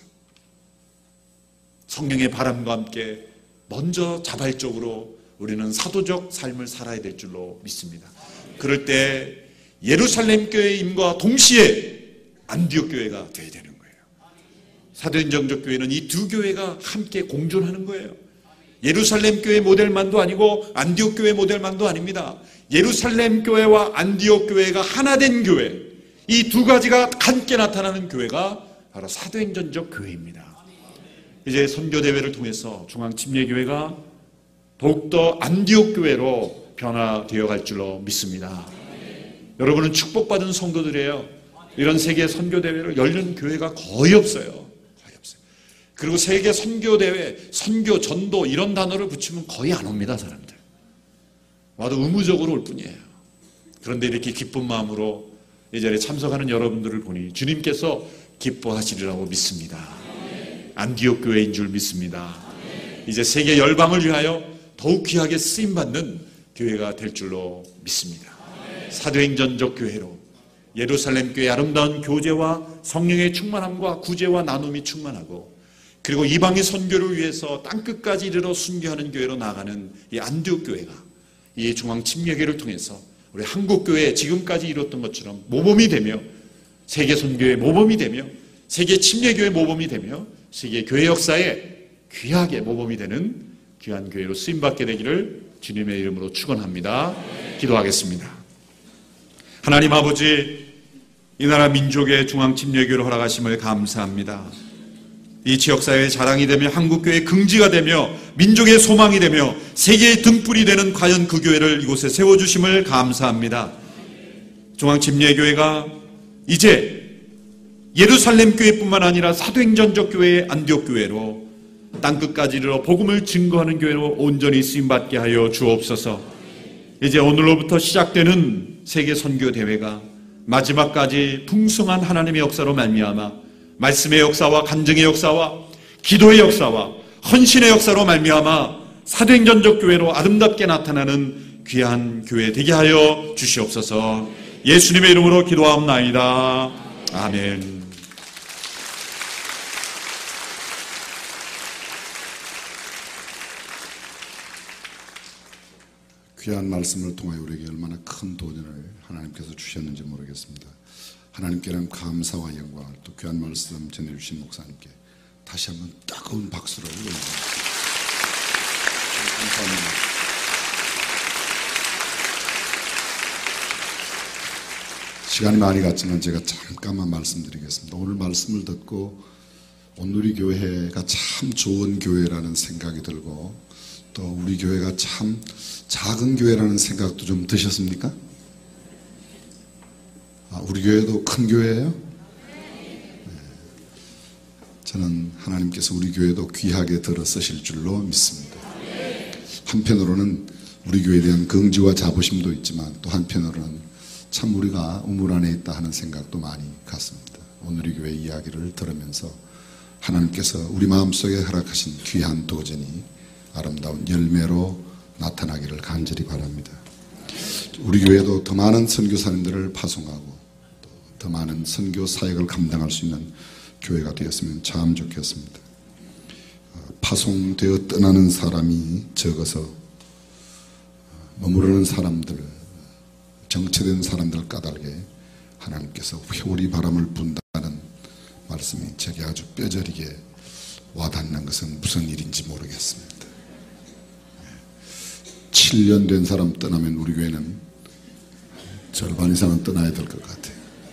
성령의 바람과 함께 먼저 자발적으로 우리는 사도적 삶을 살아야 될 줄로 믿습니다. 그럴 때 예루살렘 교회의 임과 동시에 안디옥 교회가 되어야 되는 거예요. 사도행전적 교회는 이 두 교회가 함께 공존하는 거예요. 예루살렘 교회 모델만도 아니고 안디옥 교회 모델만도 아닙니다. 예루살렘 교회와 안디옥 교회가 하나 된 교회, 이 두 가지가 함께 나타나는 교회가 바로 사도행전적 교회입니다. 이제 선교대회를 통해서 중앙침례교회가 더욱더 안디옥 교회로 변화되어 갈 줄로 믿습니다. 여러분은 축복받은 성도들이에요. 이런 세계 선교대회를 열는 교회가 거의 없어요. 거의 없어요. 그리고 세계 선교대회, 선교, 전도 이런 단어를 붙이면 거의 안 옵니다. 사람들. 와도 의무적으로 올 뿐이에요. 그런데 이렇게 기쁜 마음으로 이 자리에 참석하는 여러분들을 보니 주님께서 기뻐하시리라고 믿습니다. 안디옥 교회인 줄 믿습니다. 이제 세계 열방을 위하여 더욱 귀하게 쓰임받는 교회가 될 줄로 믿습니다. 사도행전적 교회로 예루살렘 교회의 아름다운 교제와 성령의 충만함과 구제와 나눔이 충만하고 그리고 이방의 선교를 위해서 땅끝까지 이르러 순교하는 교회로 나가는 이 안디옥 교회가 이 중앙 침례교회를 통해서 우리 한국 교회에 지금까지 이뤘던 것처럼 모범이 되며 세계 선교의 모범이 되며 세계 침례교회 모범이 되며 세계 교회 역사에 귀하게 모범이 되는 귀한 교회로 쓰임받게 되기를 주님의 이름으로 축원합니다. 기도하겠습니다. 하나님 아버지, 이 나라 민족의 중앙 침례교회를 허락하심을 감사합니다. 이 지역사회의 자랑이 되며 한국교회의 긍지가 되며 민족의 소망이 되며 세계의 등불이 되는 과연 그 교회를 이곳에 세워주심을 감사합니다. 중앙침례교회가 이제 예루살렘 교회뿐만 아니라 사도행전적 교회의 안디옥 교회로 땅끝까지 이르러 복음을 증거하는 교회로 온전히 쓰임받게 하여 주옵소서. 이제 오늘로부터 시작되는 세계 선교 대회가 마지막까지 풍성한 하나님의 역사로 말미암아 말씀의 역사와 간증의 역사와 기도의 역사와 헌신의 역사로 말미암아 사도행전적 교회로 아름답게 나타나는 귀한 교회 되게 하여 주시옵소서. 예수님의 이름으로 기도하옵나이다. 아멘. 귀한 말씀을 통하여 우리에게 얼마나 큰 도전을 하나님께서 주셨는지 모르겠습니다. 하나님께는 감사와 영광을, 또 귀한 말씀 전해주신 목사님께 다시 한번 따가운 박수를 올립니다. 감사합니다. 시간이 많이 갔지만 제가 잠깐만 말씀드리겠습니다. 오늘 말씀을 듣고 온누리 교회가 참 좋은 교회라는 생각이 들고 또 우리 교회가 참 작은 교회라는 생각도 좀 드셨습니까? 아, 우리 교회도 큰 교회예요? 네. 저는 하나님께서 우리 교회도 귀하게 들어 쓰실 줄로 믿습니다. 한편으로는 우리 교회에 대한 긍지와 자부심도 있지만 또 한편으로는 참 우리가 우물 안에 있다 하는 생각도 많이 갖습니다. 오늘 이 교회 이야기를 들으면서 하나님께서 우리 마음속에 허락하신 귀한 도전이 아름다운 열매로 나타나기를 간절히 바랍니다. 우리 교회도 더 많은 선교사님들을 파송하고 더 많은 선교 사역을 감당할 수 있는 교회가 되었으면 참 좋겠습니다. 파송되어 떠나는 사람이 적어서 머무르는 사람들, 정체된 사람들 까닭에 하나님께서 회오리 바람을 분다는 말씀이 제게 아주 뼈저리게 와닿는 것은 무슨 일인지 모르겠습니다. 칠 년 된 사람 떠나면 우리 교회는 절반 이상은 떠나야 될 것 같아요.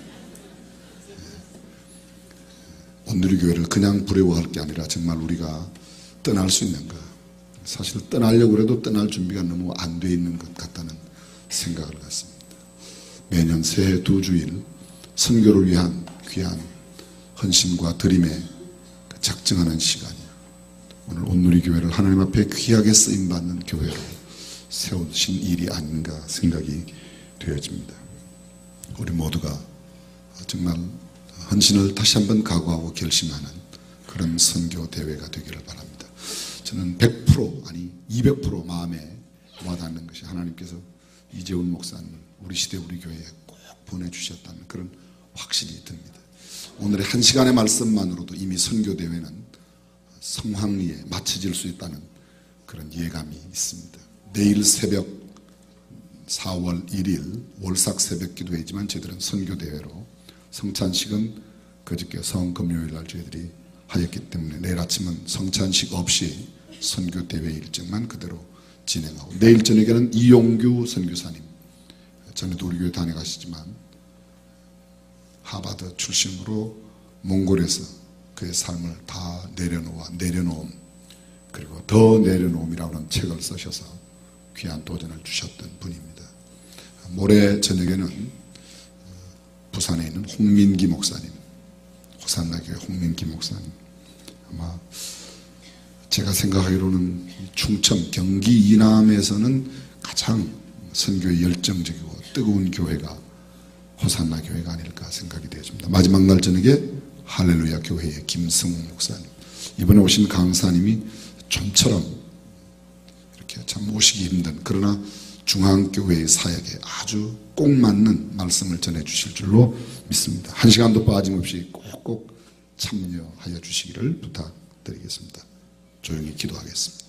오늘의 교회를 그냥 부러워할 게 아니라 정말 우리가 떠날 수 있는가. 사실 떠나려고 해도 떠날 준비가 너무 안 돼 있는 것 같다는 생각을 갖습니다. 매년 새해 두 주일 선교를 위한 귀한 헌신과 드림에 작정하는 시간이에요. 오늘 온누리 교회를 하나님 앞에 귀하게 쓰임받는 교회로 세우신 일이 아닌가 생각이 되어집니다. 우리 모두가 정말 헌신을 다시 한번 각오하고 결심하는 그런 선교 대회가 되기를 바랍니다. 저는 백 퍼센트 아니 이백 퍼센트 마음에 와닿는 것이 하나님께서 이재훈 목사님 우리 시대 우리 교회에 꼭 보내주셨다는 그런 확신이 듭니다. 오늘의 한 시간의 말씀만으로도 이미 선교 대회는 성황리에 마쳐질 수 있다는 그런 예감이 있습니다. 내일 새벽 사월 일일 월삭 새벽 기도회지만 저희들은 선교 대회로 성찬식은 그저께 성금요일 날 저희들이 하였기 때문에 내일 아침은 성찬식 없이 선교 대회 일정만 그대로 진행하고 내일 저녁에는 이용규 선교사님 전에도 우리 교회 다녀가시지만 하버드 출신으로 몽골에서 그의 삶을 다 내려놓아 내려놓음 그리고 더 내려놓음이라고 하는 책을 쓰셔서 귀한 도전을 주셨던 분입니다. 모레 저녁에는 부산에 있는 홍민기 목사님, 호산나교회 홍민기 목사님 아마 제가 생각하기로는 충청, 경기 이남에서는 가장 선교에 열정적이고 뜨거운 교회가 호산나 교회가 아닐까 생각이 되어집니다. 마지막 날 저녁에 할렐루야 교회의 김승우 목사님, 이번에 오신 강사님이 좀처럼 이렇게 참 오시기 힘든 그러나 중앙교회의 사역에 아주 꼭 맞는 말씀을 전해주실 줄로 믿습니다. 한 시간도 빠짐없이 꼭꼭 참여하여 주시기를 드리겠습니다. 조용히 기도하겠습니다.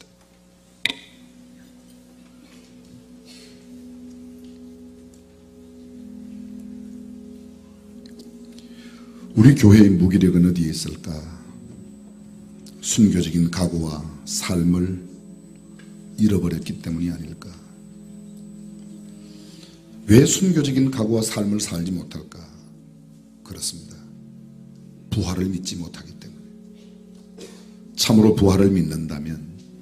우리 교회의 무기력은 어디에 있을까? 순교적인 각오와 삶을 잃어버렸기 때문이 아닐까? 왜 순교적인 각오와 삶을 살지 못할까? 그렇습니다. 부활을 믿지 못하기 때문에. 참으로 부활을 믿는다면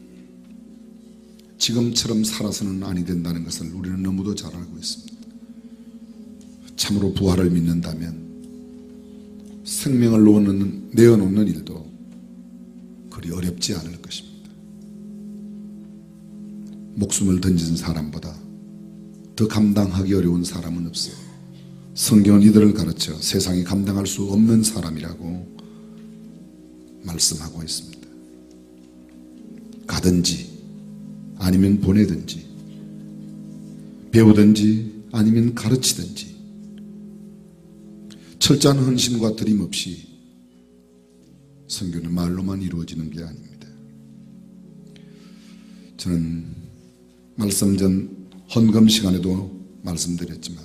지금처럼 살아서는 아니 된다는 것을 우리는 너무도 잘 알고 있습니다. 참으로 부활을 믿는다면 생명을 놓는, 내어놓는 일도 그리 어렵지 않을 것입니다. 목숨을 던진 사람보다 더 감당하기 어려운 사람은 없어요. 성경은 이들을 가르쳐 세상이 감당할 수 없는 사람이라고 말씀하고 있습니다. 가든지 아니면 보내든지 배우든지 아니면 가르치든지 철저한 헌신과 드림없이 선교는 말로만 이루어지는 게 아닙니다. 저는 말씀 전 헌금 시간에도 말씀드렸지만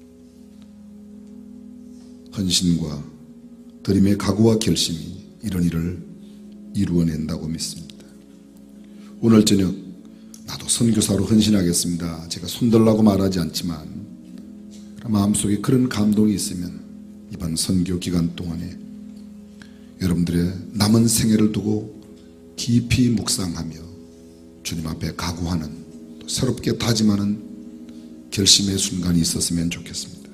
헌신과 드림의 각오와 결심이 이런 일을 이루어낸다고 믿습니다. 오늘 저녁 나도 선교사로 헌신하겠습니다. 제가 손들라고 말하지 않지만 마음속에 그런 감동이 있으면 이번 선교 기간 동안에 여러분들의 남은 생애를 두고 깊이 묵상하며 주님 앞에 각오하는 또 새롭게 다짐하는 결심의 순간이 있었으면 좋겠습니다.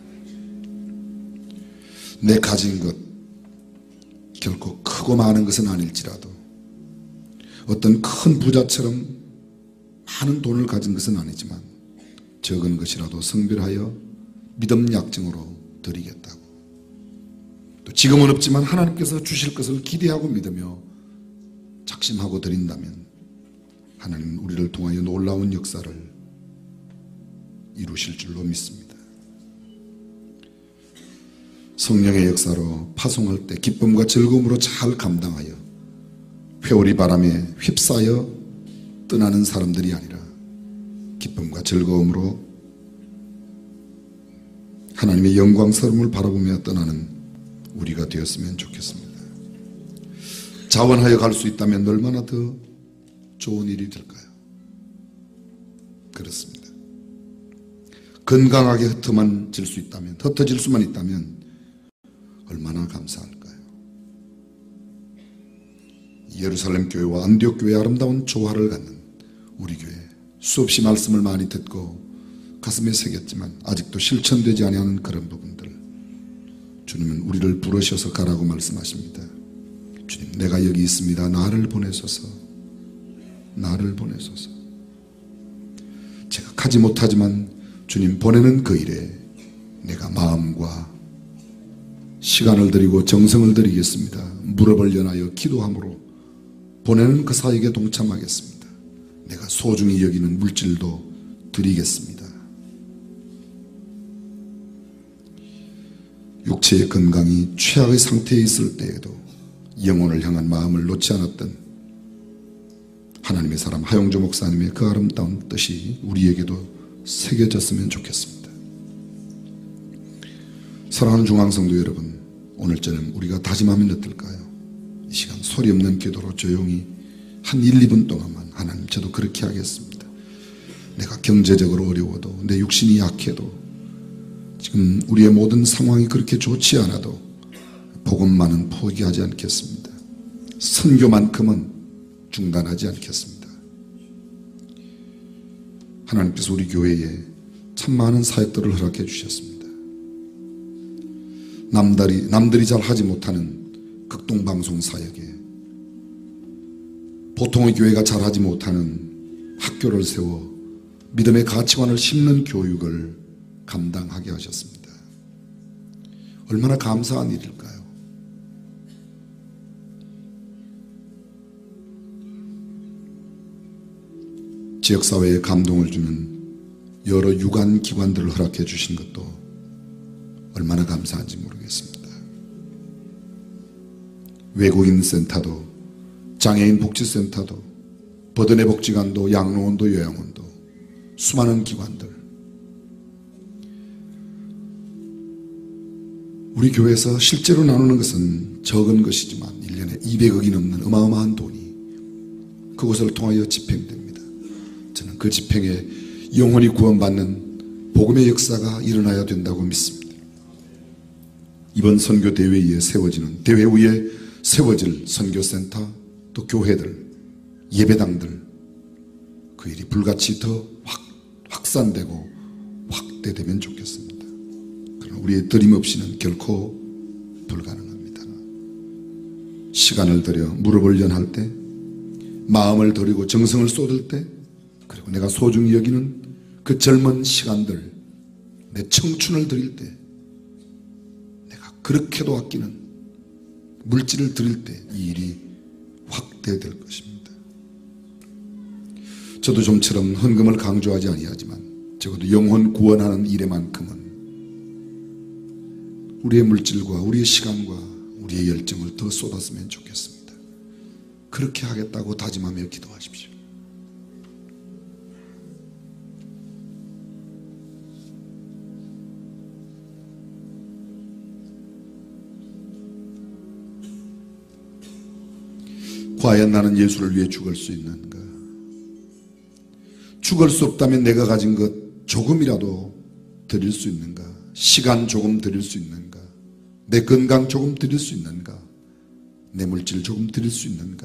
내 가진 것 결코 크고 많은 것은 아닐지라도 어떤 큰 부자처럼 많은 돈을 가진 것은 아니지만 적은 것이라도 성별하여 믿음 약정으로 드리겠다고, 또 지금은 없지만 하나님께서 주실 것을 기대하고 믿으며 작심하고 드린다면 하나님은 우리를 통하여 놀라운 역사를 이루실 줄로 믿습니다. 성령의 역사로 파송할 때 기쁨과 즐거움으로 잘 감당하여 회오리 바람에 휩싸여 떠나는 사람들이 아니라 기쁨과 즐거움으로 하나님의 영광스러움을 바라보며 떠나는 우리가 되었으면 좋겠습니다. 자원하여 갈 수 있다면 얼마나 더 좋은 일이 될까요? 그렇습니다. 건강하게 흩어질 수 있다면, 흩어질 수만 있다면 얼마나 감사할까요? 예루살렘 교회와 안디옥 교회의 아름다운 조화를 갖는 우리 교회, 수없이 말씀을 많이 듣고 가슴에 새겼지만 아직도 실천되지 아니하는 그런 부분들, 주님은 우리를 부르셔서 가라고 말씀하십니다. 주님, 내가 여기 있습니다. 나를 보내소서. 나를 보내소서. 제가 가지 못하지만 주님 보내는 그 일에 내가 마음과 시간을 드리고 정성을 드리겠습니다. 무릎을 연하여 기도함으로 보내는 그 사역에 동참하겠습니다. 내가 소중히 여기는 물질도 드리겠습니다. 육체의 건강이 최악의 상태에 있을 때에도 영혼을 향한 마음을 놓지 않았던 하나님의 사람 하용조 목사님의 그 아름다운 뜻이 우리에게도 새겨졌으면 좋겠습니다. 사랑하는 중앙성도 여러분, 오늘 저는 우리가 다짐하면 어떨까요? 이 시간 소리 없는 기도로 조용히 한 일, 이 분 동안만 하나님, 저도 그렇게 하겠습니다. 내가 경제적으로 어려워도, 내 육신이 약해도, 지금 우리의 모든 상황이 그렇게 좋지 않아도 복음만은 포기하지 않겠습니다. 선교만큼은 중단하지 않겠습니다. 하나님께서 우리 교회에 참 많은 사역들을 허락해 주셨습니다. 남들이, 남들이 잘 하지 못하는 극동방송 사역에, 보통의 교회가 잘 하지 못하는 학교를 세워 믿음의 가치관을 심는 교육을 감당하게 하셨습니다. 얼마나 감사한 일일까요? 지역사회에 감동을 주는 여러 유관 기관들을 허락해 주신 것도 얼마나 감사한지 모르겠습니다. 외국인 센터도 장애인 복지센터도, 버든의 복지관도, 양로원도, 요양원도, 수많은 기관들. 우리 교회에서 실제로 나누는 것은 적은 것이지만 일 년에 이백억이 넘는 어마어마한 돈이 그곳을 통하여 집행됩니다. 저는 그 집행에 영혼이 구원받는 복음의 역사가 일어나야 된다고 믿습니다. 이번 선교 대회에 세워지는, 대회 위에 세워질 선교센터, 또 교회들, 예배당들, 그 일이 불같이 더 확, 확산되고 확대되면 좋겠습니다. 그러나 우리의 드림 없이는 결코 불가능합니다. 시간을 들여 무릎을 연할 때, 마음을 들이고 정성을 쏟을 때, 그리고 내가 소중히 여기는 그 젊은 시간들, 내 청춘을 드릴 때, 내가 그렇게도 아끼는 물질을 드릴 때 이 일이 확대될 것입니다. 저도 좀처럼 헌금을 강조하지 아니하지만 적어도 영혼 구원하는 일에만큼은 우리의 물질과 우리의 시간과 우리의 열정을 더 쏟았으면 좋겠습니다. 그렇게 하겠다고 다짐하며 기도하십시오. 과연 나는 예수를 위해 죽을 수 있는가? 죽을 수 없다면 내가 가진 것 조금이라도 드릴 수 있는가? 시간 조금 드릴 수 있는가? 내 건강 조금 드릴 수 있는가? 내 물질 조금 드릴 수 있는가?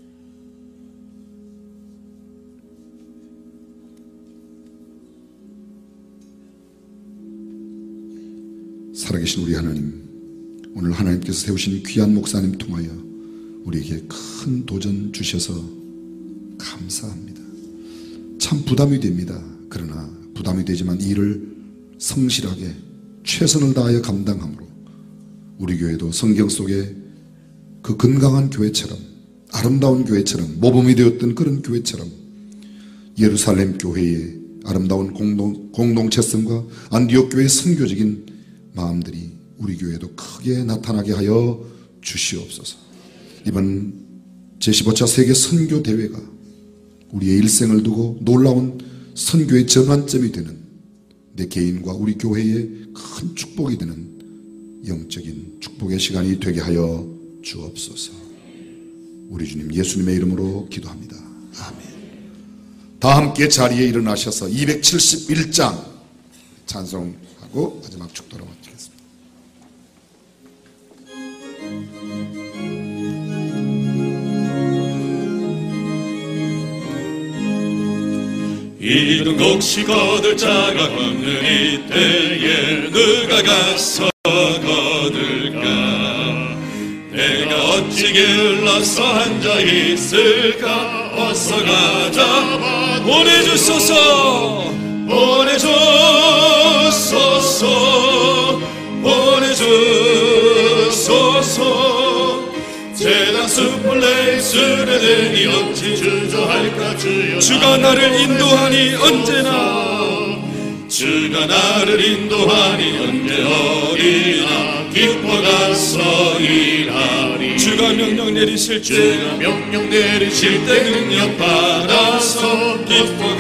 살아계신 우리 하나님, 오늘 하나님께서 세우신 귀한 목사님 통하여 우리에게 큰 도전 주셔서 감사합니다. 참 부담이 됩니다. 그러나 부담이 되지만 이 일을 성실하게 최선을 다하여 감당함으로 우리 교회도 성경 속에 그 건강한 교회처럼, 아름다운 교회처럼, 모범이 되었던 그런 교회처럼 예루살렘 교회의 아름다운 공동, 공동체성과 안디옥 교회의 선교적인 마음들이 우리 교회도 크게 나타나게 하여 주시옵소서. 이번 제십오 차 세계 선교 대회가 우리의 일생을 두고 놀라운 선교의 전환점이 되는, 내 개인과 우리 교회의 큰 축복이 되는 영적인 축복의 시간이 되게 하여 주옵소서. 우리 주님 예수님의 이름으로 기도합니다. 아멘. 다 함께 자리에 일어나셔서 이백칠십일 장 찬송하고 마지막 축도로 마치겠습니다. 이동 곡식 거둘 자가 없는 이때에 누가 가서 거둘까? 내가 어찌 길러서 앉아 있을까? 어서 가자 보내주소서, 보내주소서, 보내주소서. 세상 숲을 내 수레되니 어찌 주저할까? 주여 주가 나를 인도하니 언제나, 주가 나를 인도하니 언제 어디나 기뻐가서 일하리. 주가 명령 내리실 때, 주가 명령 내리실 때 능력 받아서 기뻐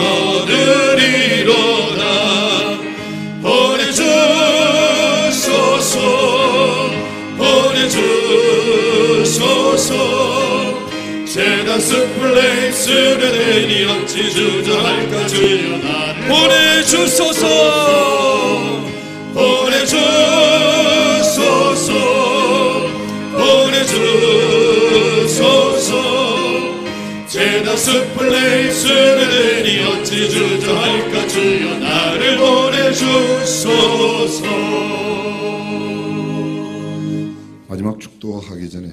거두리로다. 보내주소서, 보내주소서. 재단 숲을 내 수레되니 어찌 주저할까? 주여 나를 보내주소서, 보내주소서, 보내주소서. 재단 숲을 내 수레되니 어찌 주저할까? 주여 나를 보내주소서. 마지막 축도하기 전에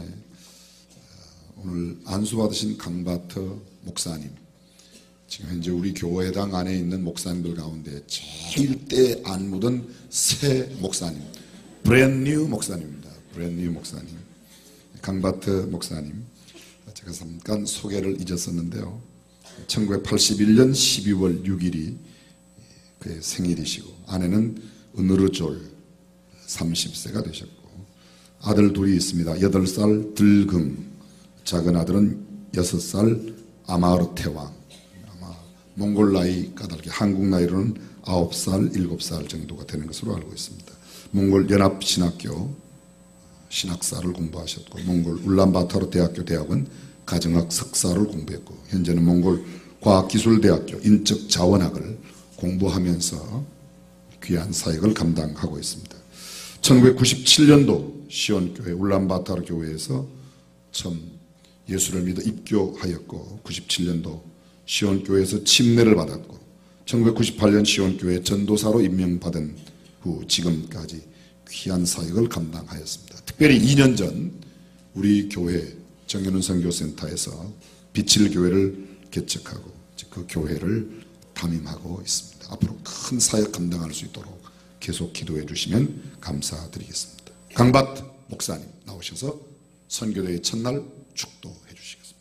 오늘 안수받으신 강바터 목사님, 지금 현재 우리 교회당 안에 있는 목사님들 가운데 제일 때 안 묻은 새 목사님, 브랜뉴 목사님입니다. 브랜뉴 목사님, 강바터 목사님. 제가 잠깐 소개를 잊었었는데요, 천구백팔십일 년 십이월 육일이 그의 생일이시고, 아내는 은으르졸 삼십 세가 되셨고, 아들 둘이 있습니다. 여덟 살 들금, 작은 아들은 여섯 살 아마르 태왕, 아마 몽골 나이 까닭에 한국 나이로는 아홉 살, 일곱 살 정도가 되는 것으로 알고 있습니다. 몽골 연합신학교 신학사를 공부하셨고 몽골 울란바토르 대학교 대학원 가정학 석사를 공부했고 현재는 몽골 과학기술대학교 인적자원학을 공부하면서 귀한 사역을 감당하고 있습니다. 천구백구십칠 년도 시온교회 울란바토르 교회에서 처음 예수를 믿어 입교하였고 구십칠 년도 시온교회에서 침례를 받았고 천구백구십팔 년 시온교회 전도사로 임명받은 후 지금까지 귀한 사역을 감당하였습니다. 특별히 이 년 전 우리 교회 정현훈 선교센터에서 빛을 교회를 개척하고 그 교회를 담임하고 있습니다. 앞으로 큰 사역 감당할 수 있도록 계속 기도해 주시면 감사드리겠습니다. 강밭 목사님 나오셔서 선교대의 첫날 축도해 주시겠습니다.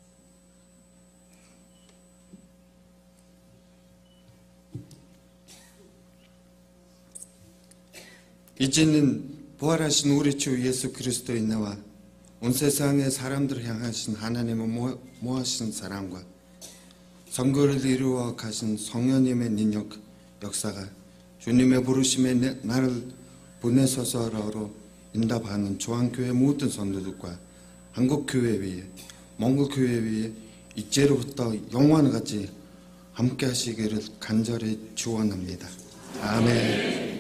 이제는 부활하신 우리 주 예수 그리스도의 나와 온 세상의 사람들을 향하신 하나님의 모하신 사랑과 선거를 이루어 가신 성령님의 능력 역사가 주님의 부르심에 나를 보내소서로 응답하는 중앙교회 모든 성도들과 한국교회 위에 몽골교회 위에 이제로부터 영원까지 함께 하시기를 간절히 축원합니다. 아멘.